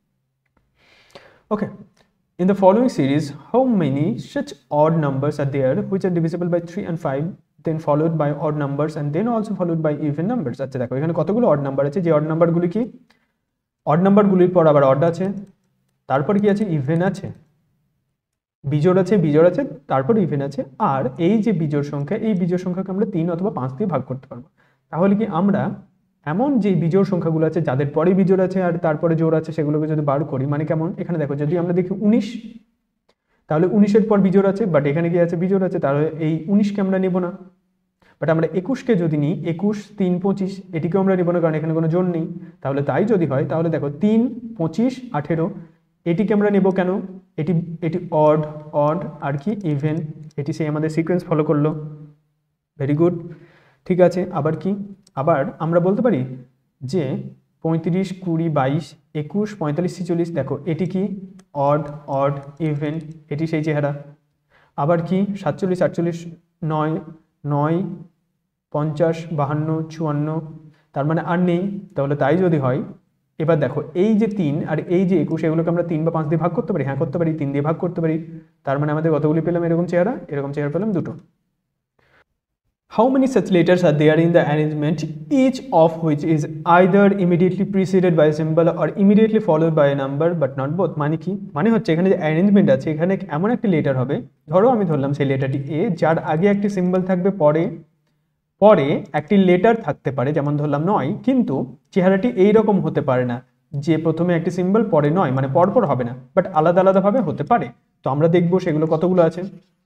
Speaker 1: ওকে, in the following series how many such odd numbers are there which are divisible by three and five, then followed by odd numbers and then also followed by even numbers? আচ্ছা দেখো এখানে কতগুলো odd number আছে, যে odd নাম্বারগুলি কি, odd নাম্বারগুলির পর আবার odd আছে, তারপর কি আছে? ইভেন আছে, বিজোড় আছে, বিজোড় আছে, তারপর ইভেন আছে। আর এই যে বিজোড় সংখ্যা, এই বিজোড় সংখ্যাকে আমরা তিন অথবা পাঁচ দিয়ে ভাগ করতে পারবো। তাহলে কি আমরা এমন যে বিজোড় সংখ্যাগুলো আছে যাদের পরে বিজোড় আছে আর তারপরে জোড় আছে সেগুলোকে যদি বার করি, মানে কেমন? এখানে দেখো যদি আমরা দেখি উনিশ, তাহলে উনিশের পর বিজোড় আছে, বাট এখানে কি আছে? বিজোড় আছে, তাহলে এই উনিশকে আমরা নেব না। বাট আমরা একুশকে যদি নিই, একুশ তিন পঁচিশ, এটিকেও আমরা নেব না, কারণ এখানে কোনো জোড় নেই। তাহলে তাই যদি হয় তাহলে দেখো তিন পঁচিশ আঠেরো, এটিকে আমরা নেব কেন? এটি এটি অড, অড আর কি ইভেন, এটি সেই আমাদের সিকোয়েন্স ফলো করলো। ভেরি গুড, ঠিক আছে। আবার কি, আবার আমরা বলতে পারি যে পঁয়ত্রিশ কুড়ি বাইশ একুশ পঁয়তাল্লিশ ছিচল্লিশ, দেখো এটি কি? অড, অড ইভেন, এটি সেই চেহারা। আবার কি সাতচল্লিশ আটচল্লিশ নয়, নয় পঞ্চাশ বাহান্ন চুয়ান্ন, তার মানে আর নেই। তাহলে তাই যদি হয়, এবার দেখো এই যে তিন আর এই যে একুশ, এগুলোকে আমরা তিন বা পাঁচ দিয়ে ভাগ করতে পারি। হ্যাঁ করতে পারি, তিন দিয়ে ভাগ করতে পারি। তার মানে আমাদের কতগুলি পেলাম এরকম চেহারা? এরকম চেহারা পেলাম দুটো। How many such letters are there in the arrangement, each of which is either immediately preceded by a symbol or immediately followed by a number but not both? মানে কি, মানে হচ্ছে এখানে যে অ্যারেঞ্জমেন্ট আছে, এখানে এমন একটি লেটার হবে, ধরো আমি ধরলাম সেই লেটারটি এ, যার আগে একটি সিম্বল থাকবে, পরে পরে একটি লেটার থাকতে পারে, যেমন ধরলাম নয়, কিন্তু চেহারাটি এইরকম হতে পারে না যে প্রথমে একটি সিম্বল পরে নয়, মানে পরপর হবে না, বাট আলাদা আলাদাভাবে হতে পারে। তো আমরা দেখবো সেগুলো কতগুলো আছে।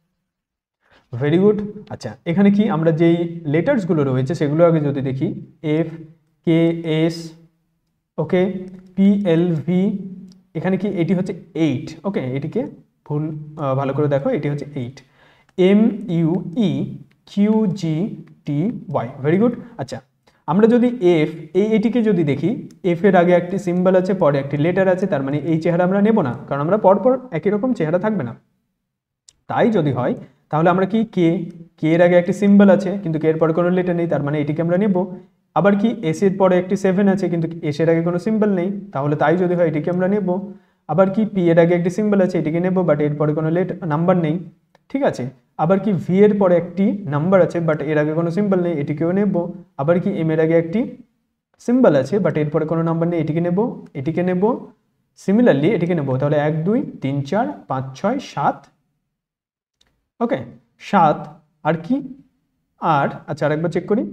Speaker 1: Very good. আচ্ছা এখানে কি আমরা যেই লেটার্সগুলো রয়েছে সেগুলো আগে যদি দেখি, F K S, okay, P L V, এখানে কি এটি হচ্ছে এইট, ওকে, এটিকে ভুল ভালো করে দেখো, এটি হচ্ছে eight. M U E Q G T Y, very good. আচ্ছা আমরা যদি এফ, এই এটিকে যদি দেখি, এফ এর আগে একটি সিম্বল আছে, পরে একটি লেটার আছে, তার মানে এই চেহারা আমরা নেব না, কারণ আমরা পরপর একই রকম চেহারা থাকবে না। তাই যদি হয় তাহলে আমরা কি, কে, কে এর আগে একটি সিম্বল আছে কিন্তু কে এর পরে কোনো লেটার নেই, তার মানে এটিকে আমরা নেব। আবার কি এস এর পরে একটি সেভেন আছে কিন্তু এস এর আগে কোনো সিম্বল নেই, তাহলে তাই যদি হয় এটিকে আমরা নেব। আবার কি পি এর আগে একটি সিম্বল আছে, এটিকে নেব, বাট এর পরে কোনো লেট নাম্বার নেই, ঠিক আছে। আবার কি ভি এর পরে একটি নাম্বার আছে বাট এর আগে কোনো সিম্বল নেই, এটিকেও নেব। আবার কি এম এর আগে একটি সিম্বল আছে বাট এর পরে কোনো নাম্বার নেই, এটিকে নেব, এটিকে নেব, সিমিলারলি এটিকে নেব। তাহলে এক দুই তিন চার পাঁচ ছয় সাত, ওকে, সাত আর কি আট। আচ্ছা আরেকবার চেক করি,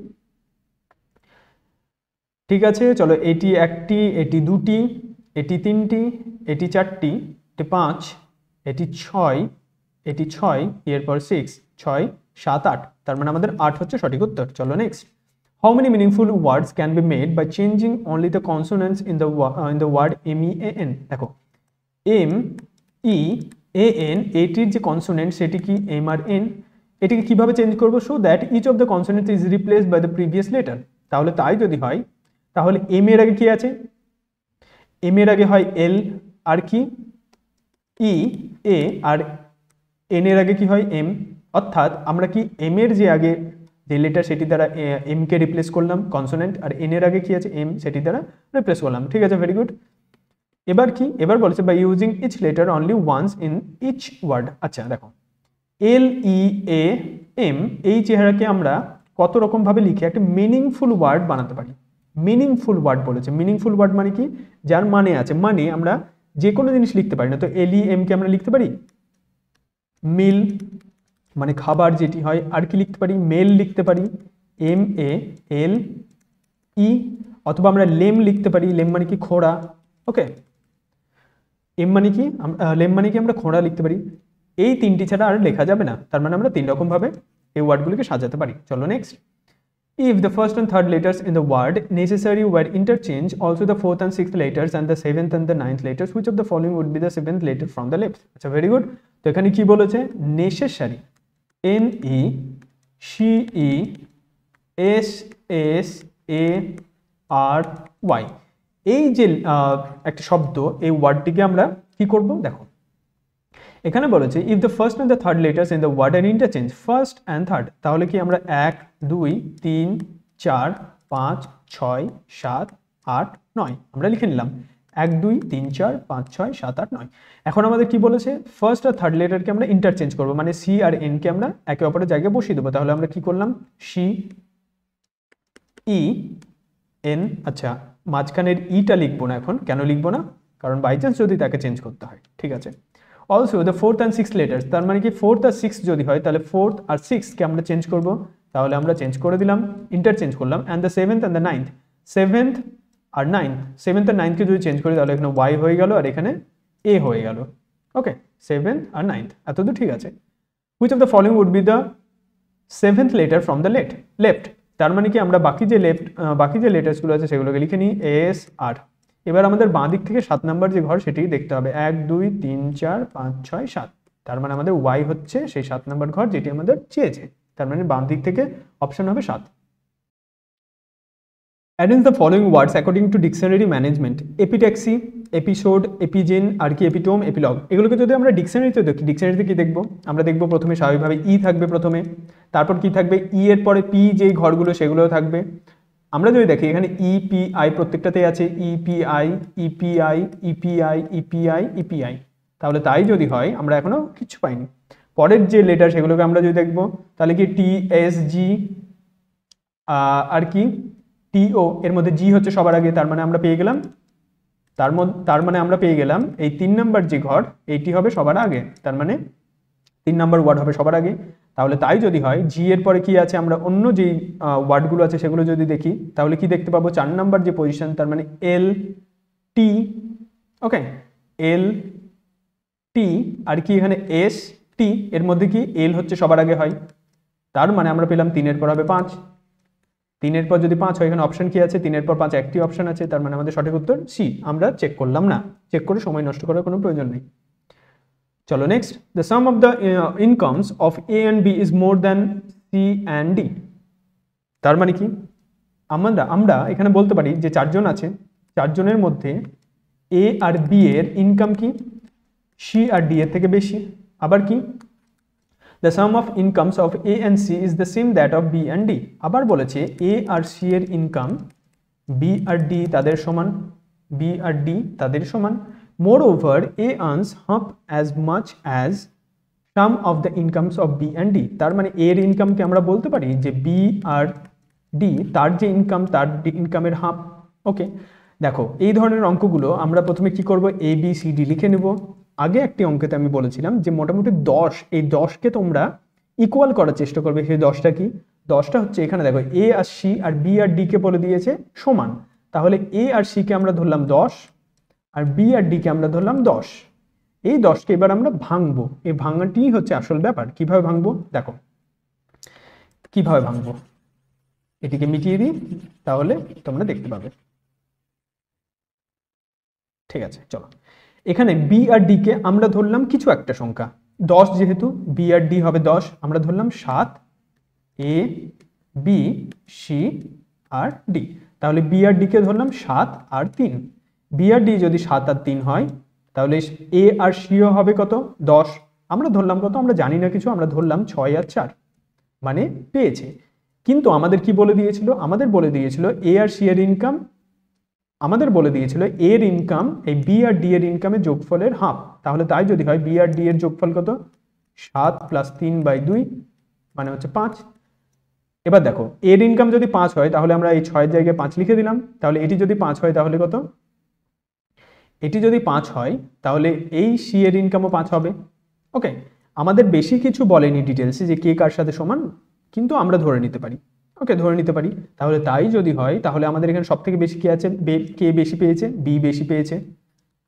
Speaker 1: ঠিক আছে চলো, এটি একটি, এটি দুটি, এটি তিনটি, এটি চারটি, এটি পাঁচ, এটি ছয়, এটি ছয়, এরপর সিক্স, ছয় সাত আট, তার মানে আমাদের আট হচ্ছে সঠিক উত্তর। চলো next, how many meaningful words can be made by changing only the consonants in the in the word M E A N. দেখো এম ই এ এন, এটির যে কনসোনেন্ট সেটি কি এম আর এন, এটিকে কিভাবে চেঞ্জ করবো? So that each of the consonant is replaced by the previous letter. তাহলে তাই যদি হয় তাহলে এম এর আগে কি আছে? এম এর আগে হয় এল আর কি ই এ, আর এন এর আগে কি হয় এম, অর্থাৎ আমরা কি এম এর যে আগে যে লেটার সেটি দ্বারা এম কে রিপ্লেস করলাম কনসোনেন্ট, আর এন এর আগে কি আছে এম, সেটি দ্বারা রিপ্লেস করলাম, ঠিক আছে, ভেরি গুড। এবার কি, এবার বলছে by using each letter only once in each word. আচ্ছা দেখো এল ই এ এম, এই চেহারাকে আমরা কত রকম ভাবে লিখে একটা মিনিংফুল ওয়ার্ড বানাতে পারি। মিনিংফুল ওয়ার্ড বলেছে, মিনিংফুল ওয়ার্ড মানে কি, যার মানে আছে, মানে আমরা যে কোনো জিনিস লিখতে পারি না। তো এল ই এম কে আমরা লিখতে পারি মিল, মানে খাবার যেটি হয়, আর কি লিখতে পারি, মেল লিখতে পারি, এম এ এল ই, অথবা আমরা লেম লিখতে পারি, লেম মানে কি খোড়া, ওকে। এম মানে কি, লেম মানে কি আমরা খোঁড়া লিখতে পারি। এই তিনটি ছাড়া আর লেখা যাবে না, তার মানে আমরা তিন রকম ভাবে এই ওয়ার্ডগুলিকে সাজাতে পারি। চলো next. If the first and third letters in the word necessary were interchanged, also the fourth and sixth letters and the seventh and the ninth letters, which of the following would be the seventh letter from the left? আচ্ছা, very good. তো এখানে কি বলেছে, necessary, N E C E S S A R Y, এই যে একটা শব্দ, এই ওয়ার্ডটিকে আমরা কি করব দেখো। এখানে বলেছে if the first and the third letters in the word are interchange, first and third, তাহলে কি আমরা এক দুই তিন চার পাঁচ ছয় সাত আট নয় আমরা লিখে নিলাম, এক দুই তিন চার পাঁচ ছয় সাত আট নয়। এখন আমাদের কি বলেছে, ফার্স্ট আর থার্ড লেটারকে আমরা ইন্টারচেঞ্জ করবো, মানে সি আর এন কে আমরা একে অপরের জায়গায় বসিয়ে দেবো। তাহলে আমরা কি করলাম, সি ই এন, আচ্ছা মাঝখানের ইটা লিখবো না এখন, কেন লিখবো না, কারণ বাই চান্স যদি তাকে চেঞ্জ করতে হয়, ঠিক আছে। Also the fourth and six letters, তার মানে কি ফোর্থ আর সিক্স যদি হয় তাহলে ফোর্থ আর সিক্সকে আমরা চেঞ্জ করব, তাহলে আমরা চেঞ্জ করে দিলাম, ইন্টারচেঞ্জ করলাম। And the seventh and the ninth, seventh আর নাইন্থ, সেভেন্থ আর নাইন্থকে যদি চেঞ্জ করি তাহলে এখানে ওয়াই হয়ে গেল আর এখানে এ হয়ে গেল। ওকে, সেভেন্থ আর নাইন্থ এতদূর ঠিক আছে। Which of the following would be the seventh letter from the left left তার মানে কি আমরা বাকি যে লেফট বাকি যে লেটার্সগুলো আছে সেগুলোকে লিখে নিই, এস আর। এবার আমাদের বাঁ দিক থেকে সাত নাম্বার যে ঘর সেটি দেখতে হবে, এক দুই তিন চার পাঁচ ছয় সাত, তার মানে আমাদের ওয়াই হচ্ছে সেই সাত নাম্বার ঘর যেটি আমাদের চেয়েছে, তার মানে বাম দিক থেকে অপশন হবে সাত। Arrange the following words according to dictionary management, epitaxy, episode, epigen আর কি এপিটোম, এপিলগ, এগুলোকে যদি আমরা ডিকশনারিতে দেখি, ডিকশনারিতে কি দেখবো আমরা, দেখবো প্রথমে স্বাভাবিকভাবে ই থাকবে প্রথমে, তারপর কি থাকবে ই এর পরে পি, যেই ঘরগুলো সেগুলোও থাকবে। আমরা যদি দেখি এখানে ইপিআই প্রত্যেকটাতেই আছে, EPI EPI EPI EPI EPI, তাহলে তাই যদি হয় আমরা এখনো কিছু পাইনি। পরের যে লেটার সেগুলোকে আমরা যদি দেখবো তাহলে কি টি এস জি আর কি টিও, এর মধ্যে জি হচ্ছে সবার আগে, তার মানে আমরা পেয়ে গেলাম, তার মধ্যে তার মানে আমরা পেয়ে গেলাম এই তিন নাম্বার যে ঘর এইটি হবে সবার আগে, তার মানে তিন নাম্বার ওয়ার্ড হবে সবার আগে। তাহলে তাই যদি হয় জি এর পরে কি আছে, আমরা অন্য যেই ওয়ার্ডগুলো আছে সেগুলো যদি দেখি তাহলে কি দেখতে পাবো, চার নাম্বার যে পজিশন, তার মানে এল টি, ওকে এল টি আর কি এখানে এস টি, এর মধ্যে কি এল হচ্ছে সবার আগে হয়, তার মানে আমরা পেলাম তিনের পর হবে পাঁচ, তিনের পর যদি পাঁচ হয় এখানে অপশন কি আছে, তিনের পর পাঁচ একটি অপশন আছে, তার মানে আমাদের সঠিক উত্তর সি। আমরা চেক করলাম না, চেক করে সময় নষ্ট করার কোনো প্রয়োজন নেই। চলো next, the sum of the incomes of A and B is more than C and D, তার মানে কি আমরা আমরা এখানে বলতে পারি যে চারজন আছে, চারজনের মধ্যে এ আর বি এর ইনকাম কি সি আর ডি এর থেকে বেশি। আবার কি the sum of incomes of A and C is the same that of B and D, আবার বলেছে A আর C এর ইনকাম B আর D তাদের সমান, B আর D তাদের সমান। moreover A earns half as much as sum of the incomes of B and D, তার মানে A এর ইনকামকে আমরা বলতে পারি যে B আর D তার যে ইনকাম তার ইনকামের হাফ। ওকে, দেখো এই ধরনের অঙ্কগুলো আমরা প্রথমে কি করব, এ বি সি ডি লিখে নেব। আগে একটি অঙ্কেতে আমি বলেছিলাম যে মোটামুটি দশ, এই দশকে তোমরা ইকুয়াল করার চেষ্টা করবে। সেই দশটা কি, দশটা হচ্ছে এখানে দেখো এ আর সি আর বি আর ডি কে বলে দিয়েছে সমান, তাহলে এ আর সি কে আমরা ধরলাম দশ আর বি আর ডি কে আমরা ধরলাম দশ। এই দশকে এবার আমরা ভাঙবো, এই ভাঙাটি হচ্ছে আসল ব্যাপার। কিভাবে ভাঙবো দেখো, কিভাবে ভাঙবো এটিকে মিটিয়ে দিই তাহলে তোমরা দেখতে পাবে। ঠিক আছে, চলো এখানে বি আর ডি কে আমরা ধরলাম কিছু একটা সংখ্যা, দশ যেহেতু বি আর ডি হবে দশ, আমরা ধরলাম সাত, এ বি সি আর ডি, তাহলে বি আর ডি কে ধরলাম সাত আর তিন। বি আর ডি যদি সাত আর তিন হয় তাহলে এ আর সিও হবে কত, দশ, আমরা ধরলাম কত, আমরা জানি না কিছু, আমরা ধরলাম ছয় আর চার, মানে পেয়েছে। কিন্তু আমাদের কি বলে দিয়েছিল, আমাদের বলে দিয়েছিল এ আর সি এর ইনকাম, আমাদের বলে দিয়েছিল এর ইনকাম এই বি আর ডি এর ইনকামের যোগফলের হাফ, তাহলে তাই যদি হয় বি আর ডি এর যোগফল কত, সাত প্লাস তিন বাই দুই মানে হচ্ছে পাঁচ। এবার দেখো এর ইনকাম যদি পাঁচ হয় তাহলে আমরা এই ছয়ের জায়গায় পাঁচ লিখে দিলাম, তাহলে এটি যদি পাঁচ হয় তাহলে কত, এটি যদি পাঁচ হয় তাহলে এই সি এর ইনকামও পাঁচ হবে। ওকে, আমাদের বেশি কিছু বলেনি ডিটেলসে যে কে কার সাথে সমান, কিন্তু আমরা ধরে নিতে পারি, ওকে ধরে নিতে পারি। তাহলে তাই যদি হয় তাহলে আমাদের এখানে সব থেকে বেশি কে আছে, কে বেশি পেয়েছে, বি বেশি পেয়েছে।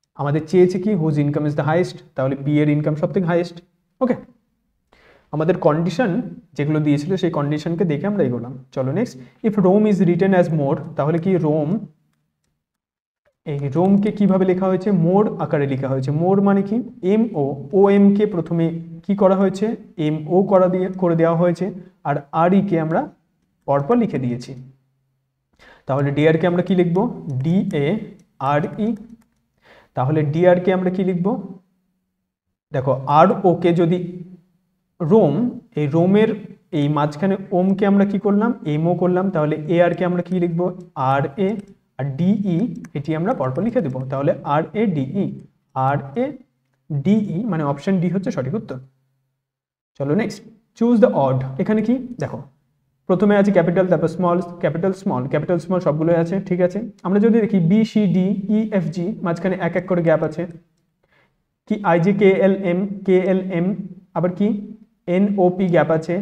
Speaker 1: আমাদের চেয়েছে কি whose income is the highest, তাহলে বি এর ইনকাম সব থেকে হাইয়েস্ট। ওকে, আমাদের কন্ডিশন যেগুলো দিয়েছিল সেই কন্ডিশনকে দেখে আমরা এগোলাম। চলো next, if Rome is written as more, তাহলে কি রোম, এই রোমকে কিভাবে লেখা হয়েছে, মোর আকারে লেখা হয়েছে। মোর মানে কি, এম ও, ও এম কে প্রথমে কি করা হয়েছে, এম ও করা দিয়ে করে দেওয়া হয়েছে, আর আর ই কে আমরা পরপর লিখে দিয়েছি। তাহলে ডিআর কে আমরা কি লিখব, ডি এ আর ই। তাহলে ডিআর কে আমরা কি লিখব, দেখো আর ও কে যদি রোম, এই রোমের এই মাঝখানে ওমকে আমরা কি করলাম, এম ও করলাম, তাহলে এ আর কে আমরা কি লিখবো, আর এ, আর ডিই এটি আমরা পরপর লিখে দেবো। তাহলে R A D E, R A D E মানে অপশন ডি হচ্ছে সঠিক উত্তর। চলো নেক্সট, চুজ দ্য অড। এখানে কি দেখো, প্রথমে আছে ক্যাপিটাল, তারপর small, capital small, capital small সবগুলোই আছে, ঠিক আছে। আমরা যদি দেখি B C D E F G, মাঝখানে এক এক করে গ্যাপ আছে, কি I J K L M, K L M, আবার কি এন ও পি গ্যাপ আছে,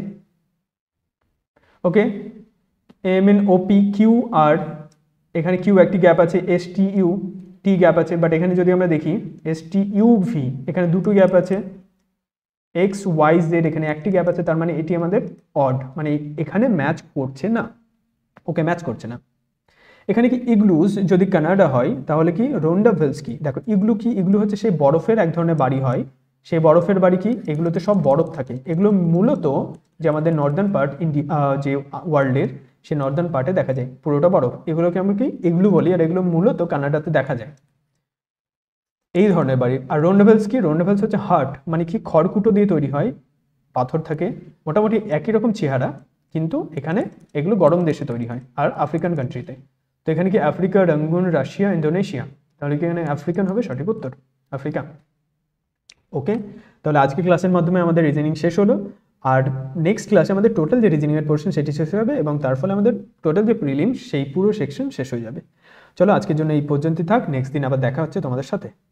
Speaker 1: okay, M N O P Q R, এখানে কিউ একটি গ্যাপ আছে, S T U T gap আছে, বাট এখানে যদি আমরা দেখি এস টি ইউ ভি এখানে দুটো গ্যাপ আছে, এক্স ওয়াই জেড এখানে একটি গ্যাপ আছে, তার মানে এটি আমাদের অড, মানে এখানে ম্যাচ করছে না, ওকে ম্যাচ করছে না। এখানে কি ইগলুস যদি কানাডা হয় তাহলে কি রোন্ডাভেলস কি, দেখো ইগলু কি, ইগলু হচ্ছে সেই বরফের এক ধরনের বাড়ি হয়, সেই বরফের বাড়ি কি, এগুলোতে সব বরফ থাকে, এগুলো মূলত যে আমাদের নর্দার্ন পার্ট ইন্ডিয়া যে ওয়ার্ল্ডের সেই নর্দার্ন পার্টে দেখা যায়, পুরোটা বরফ, এগুলোকে আমরা কি ইগলু বলি, আর এগুলো মূলত কানাডাতে দেখা যায় এই ধরনের বাড়ি। আর রোন্ডাভেলস কি, রোন্ডাভেলস হচ্ছে হার্ট, মানে কি খড়কুটো দিয়ে তৈরি হয়, পাথর থাকে, মোটামুটি একই রকম চেহারা, কিন্তু এখানে এগুলো গরম দেশে তৈরি হয় আর আফ্রিকান কান্ট্রিতে। তো এখানে কি আফ্রিকা, রাঙ্গুন, রাশিয়া, ইন্দোনেশিয়া, তাহলে কি এখানে আফ্রিকান হবে সঠিক উত্তর, আফ্রিকা। ওকে, তাহলে আজকে ক্লাসের মাধ্যমে আমাদের রিজনিং শেষ হলো, আর নেক্সট ক্লাসে আমাদের টোটাল যে রিজনিংয়ের পোর্শন সেটি শেষ হবে, এবং তার ফলে আমাদের টোটাল যে প্রিলিম সেই পুরো সেকশন শেষ হয়ে যাবে। চলো আজকের জন্য এই পর্যন্তই থাক, নেক্সট দিন আবার দেখা হচ্ছে তোমাদের সাথে।